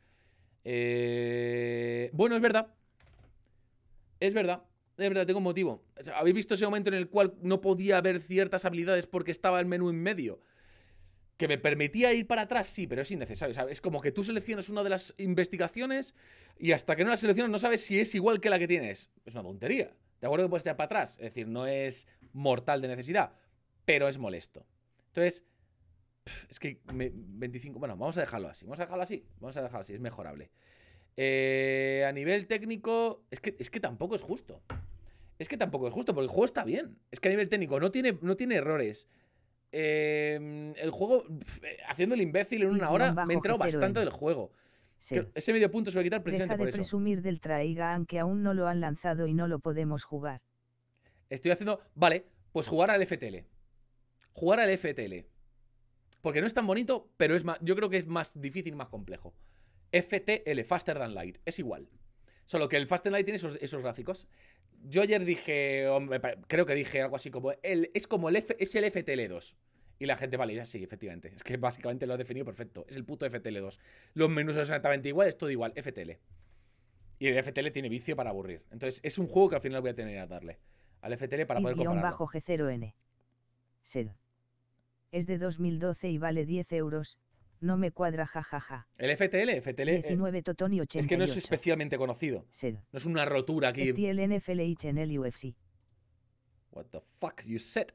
Eh... Bueno, es verdad. Es verdad. Es verdad, tengo un motivo. O sea, ¿habéis visto ese momento en el cual no podía ver ciertas habilidades porque estaba el menú en medio? ¿Que me permitía ir para atrás? Sí, pero es innecesario, ¿sabes? Es como que tú seleccionas una de las investigaciones y hasta que no la seleccionas no sabes si es igual que la que tienes. Es una tontería. De acuerdo que puedes tirar para atrás. Es decir, no es mortal de necesidad, pero es molesto. Entonces, pff, es que me, veinticinco... Bueno, vamos a dejarlo así. Vamos a dejarlo así. Vamos a dejarlo así, es mejorable. Eh, a nivel técnico, es que, es que tampoco es justo. Es que tampoco es justo, porque el juego está bien. Es que a nivel técnico no tiene, no tiene errores. Eh, el juego, pf, haciendo el imbécil en una hora, me he enterado bastante del juego. Que ese medio punto se va a quitar precisamente Deja por de eso. presumir del Traigan, que aún no lo han lanzado y no lo podemos jugar. Estoy haciendo... Vale, pues jugar al F T L. Jugar al F T L. Porque no es tan bonito, pero es más, yo creo que es más difícil y más complejo. F T L, Faster Than Light, es igual. Solo que el Faster Than Light tiene esos, esos gráficos. Yo ayer dije, hombre, creo que dije algo así como, el, es como el, F, es el F T L dos. Y la gente, vale, ya sí, efectivamente. Es que básicamente lo ha definido perfecto. Es el puto F T L dos. Los menús son exactamente igual, es todo igual, F T L. Y el F T L tiene vicio para aburrir. Entonces es un juego que al final voy a tener que darle al F T L para poder compararlo. G cero N. Sed. Es de dos mil doce y vale diez euros. No me cuadra, jajaja. El F T L, F T L... diecinueve Totoni ochenta y ocho. Es que no es especialmente conocido. Sed. No es una rotura aquí. F T L N F L H en el U F C. What the fuck you said?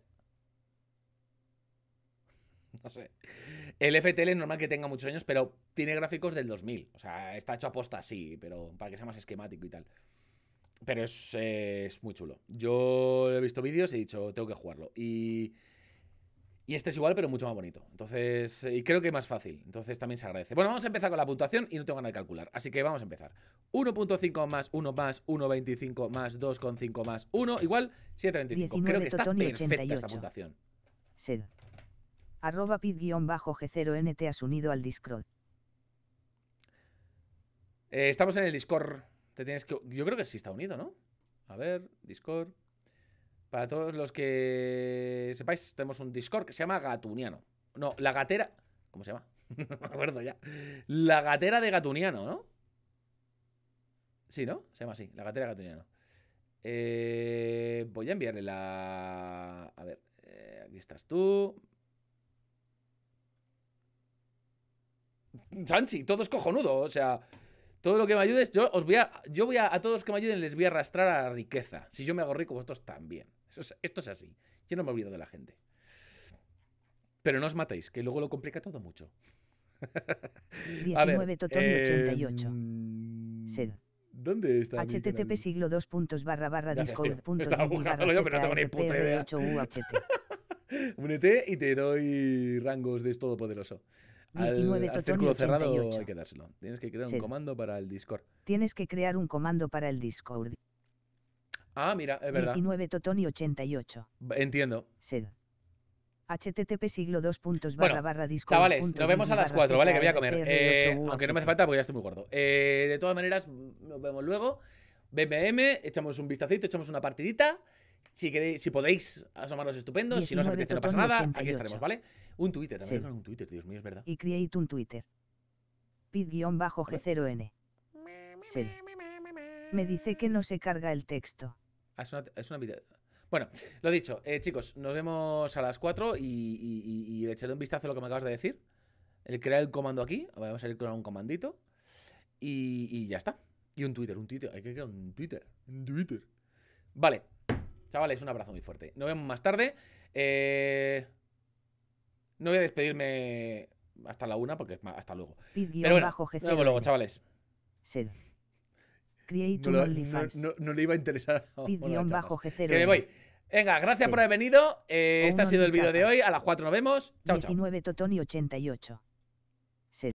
No sé. El F T L es normal que tenga muchos años, pero tiene gráficos del dos mil. O sea, está hecho a posta así, pero para que sea más esquemático y tal. pero es, eh, es muy chulo. Yo he visto vídeos y he dicho, tengo que jugarlo. Y, y este es igual, pero mucho más bonito. Entonces, y creo que más fácil. Entonces también se agradece. Bueno, vamos a empezar con la puntuación y no tengo ganas de calcular. Así que vamos a empezar. uno punto cinco más uno más uno punto veinticinco más dos coma cinco más uno igual siete punto veinticinco. Creo que está perfecta esta puntuación. Sed. Arroba pid-g cero n te has unido al Discord. Eh, estamos en el Discord. Te tienes que... Yo creo que sí está unido, ¿no? A ver, Discord. Para todos los que sepáis, tenemos un Discord que se llama Gatuniano. No, la gatera... ¿Cómo se llama? No me acuerdo ya. La gatera de Gatuniano, ¿no? Sí, ¿no? Se llama así, la gatera de Gatuniano. Eh, voy a enviarle la... A ver, eh, aquí estás tú. Sanchi, todo es cojonudo, o sea... Todo lo que me ayudes, yo os voy a. Yo voy a. A todos los que me ayuden les voy a arrastrar a la riqueza. Si yo me hago rico, vosotros también. Eso es, esto es así. Yo no me olvido de la gente. Pero no os matéis, que luego lo complica todo mucho. diecinueve Totoni ochenta y ocho. Sed. ¿Dónde está? H T T P siglo dos puntos barra barra discord punto Estaba buscándolo yo, pero no tengo ni puta idea. Únete y te doy rangos de todopoderoso. Al, al círculo cerrado hay que dárselo. Tienes que crear un Sed. comando para el Discord. Tienes que crear un comando para el Discord. Ah, mira, es verdad. diecinueve Totoni ochenta y ocho. Entiendo. Sed. H T T P siglo dos puntos bueno, barra barra Discord. Chavales, nos vemos a las cuatro, ¿vale? Que voy a comer. Eh, aunque no me hace falta porque ya estoy muy gordo. Eh, de todas maneras, nos vemos luego. B M M, echamos un vistacito, echamos una partidita. Si queréis, si podéis asomaros, estupendo. Si no os apetece, no pasa nada. ochenta y ocho. Aquí estaremos, ¿vale? Un Twitter, también sí. Un Twitter, Dios mío, es verdad. Y create un Twitter. Pid-G cero N. Sed. Me dice que no se carga el texto. Ah, es una, es una video. Bueno, lo dicho, eh, chicos, nos vemos a las cuatro y, y, y, y le echaré un vistazo a lo que me acabas de decir. El crear el comando aquí. Vamos a ir con un comandito. Y, y ya está. Y un Twitter, un Twitter. Hay que crear un Twitter. Un Twitter. Vale. Chavales, un abrazo muy fuerte. Nos vemos más tarde. Eh... No voy a despedirme hasta la una porque hasta luego. Pero bueno, nos vemos luego, chavales. Sed. Create no, lo, no, no, no le iba a interesar. Pid-G cero. Que me voy. Venga, gracias Sed. por haber venido. Eh, este ha sido el vídeo de hoy. A las cuatro nos vemos. Chao, chao. diecinueve Totoni ochenta y ocho.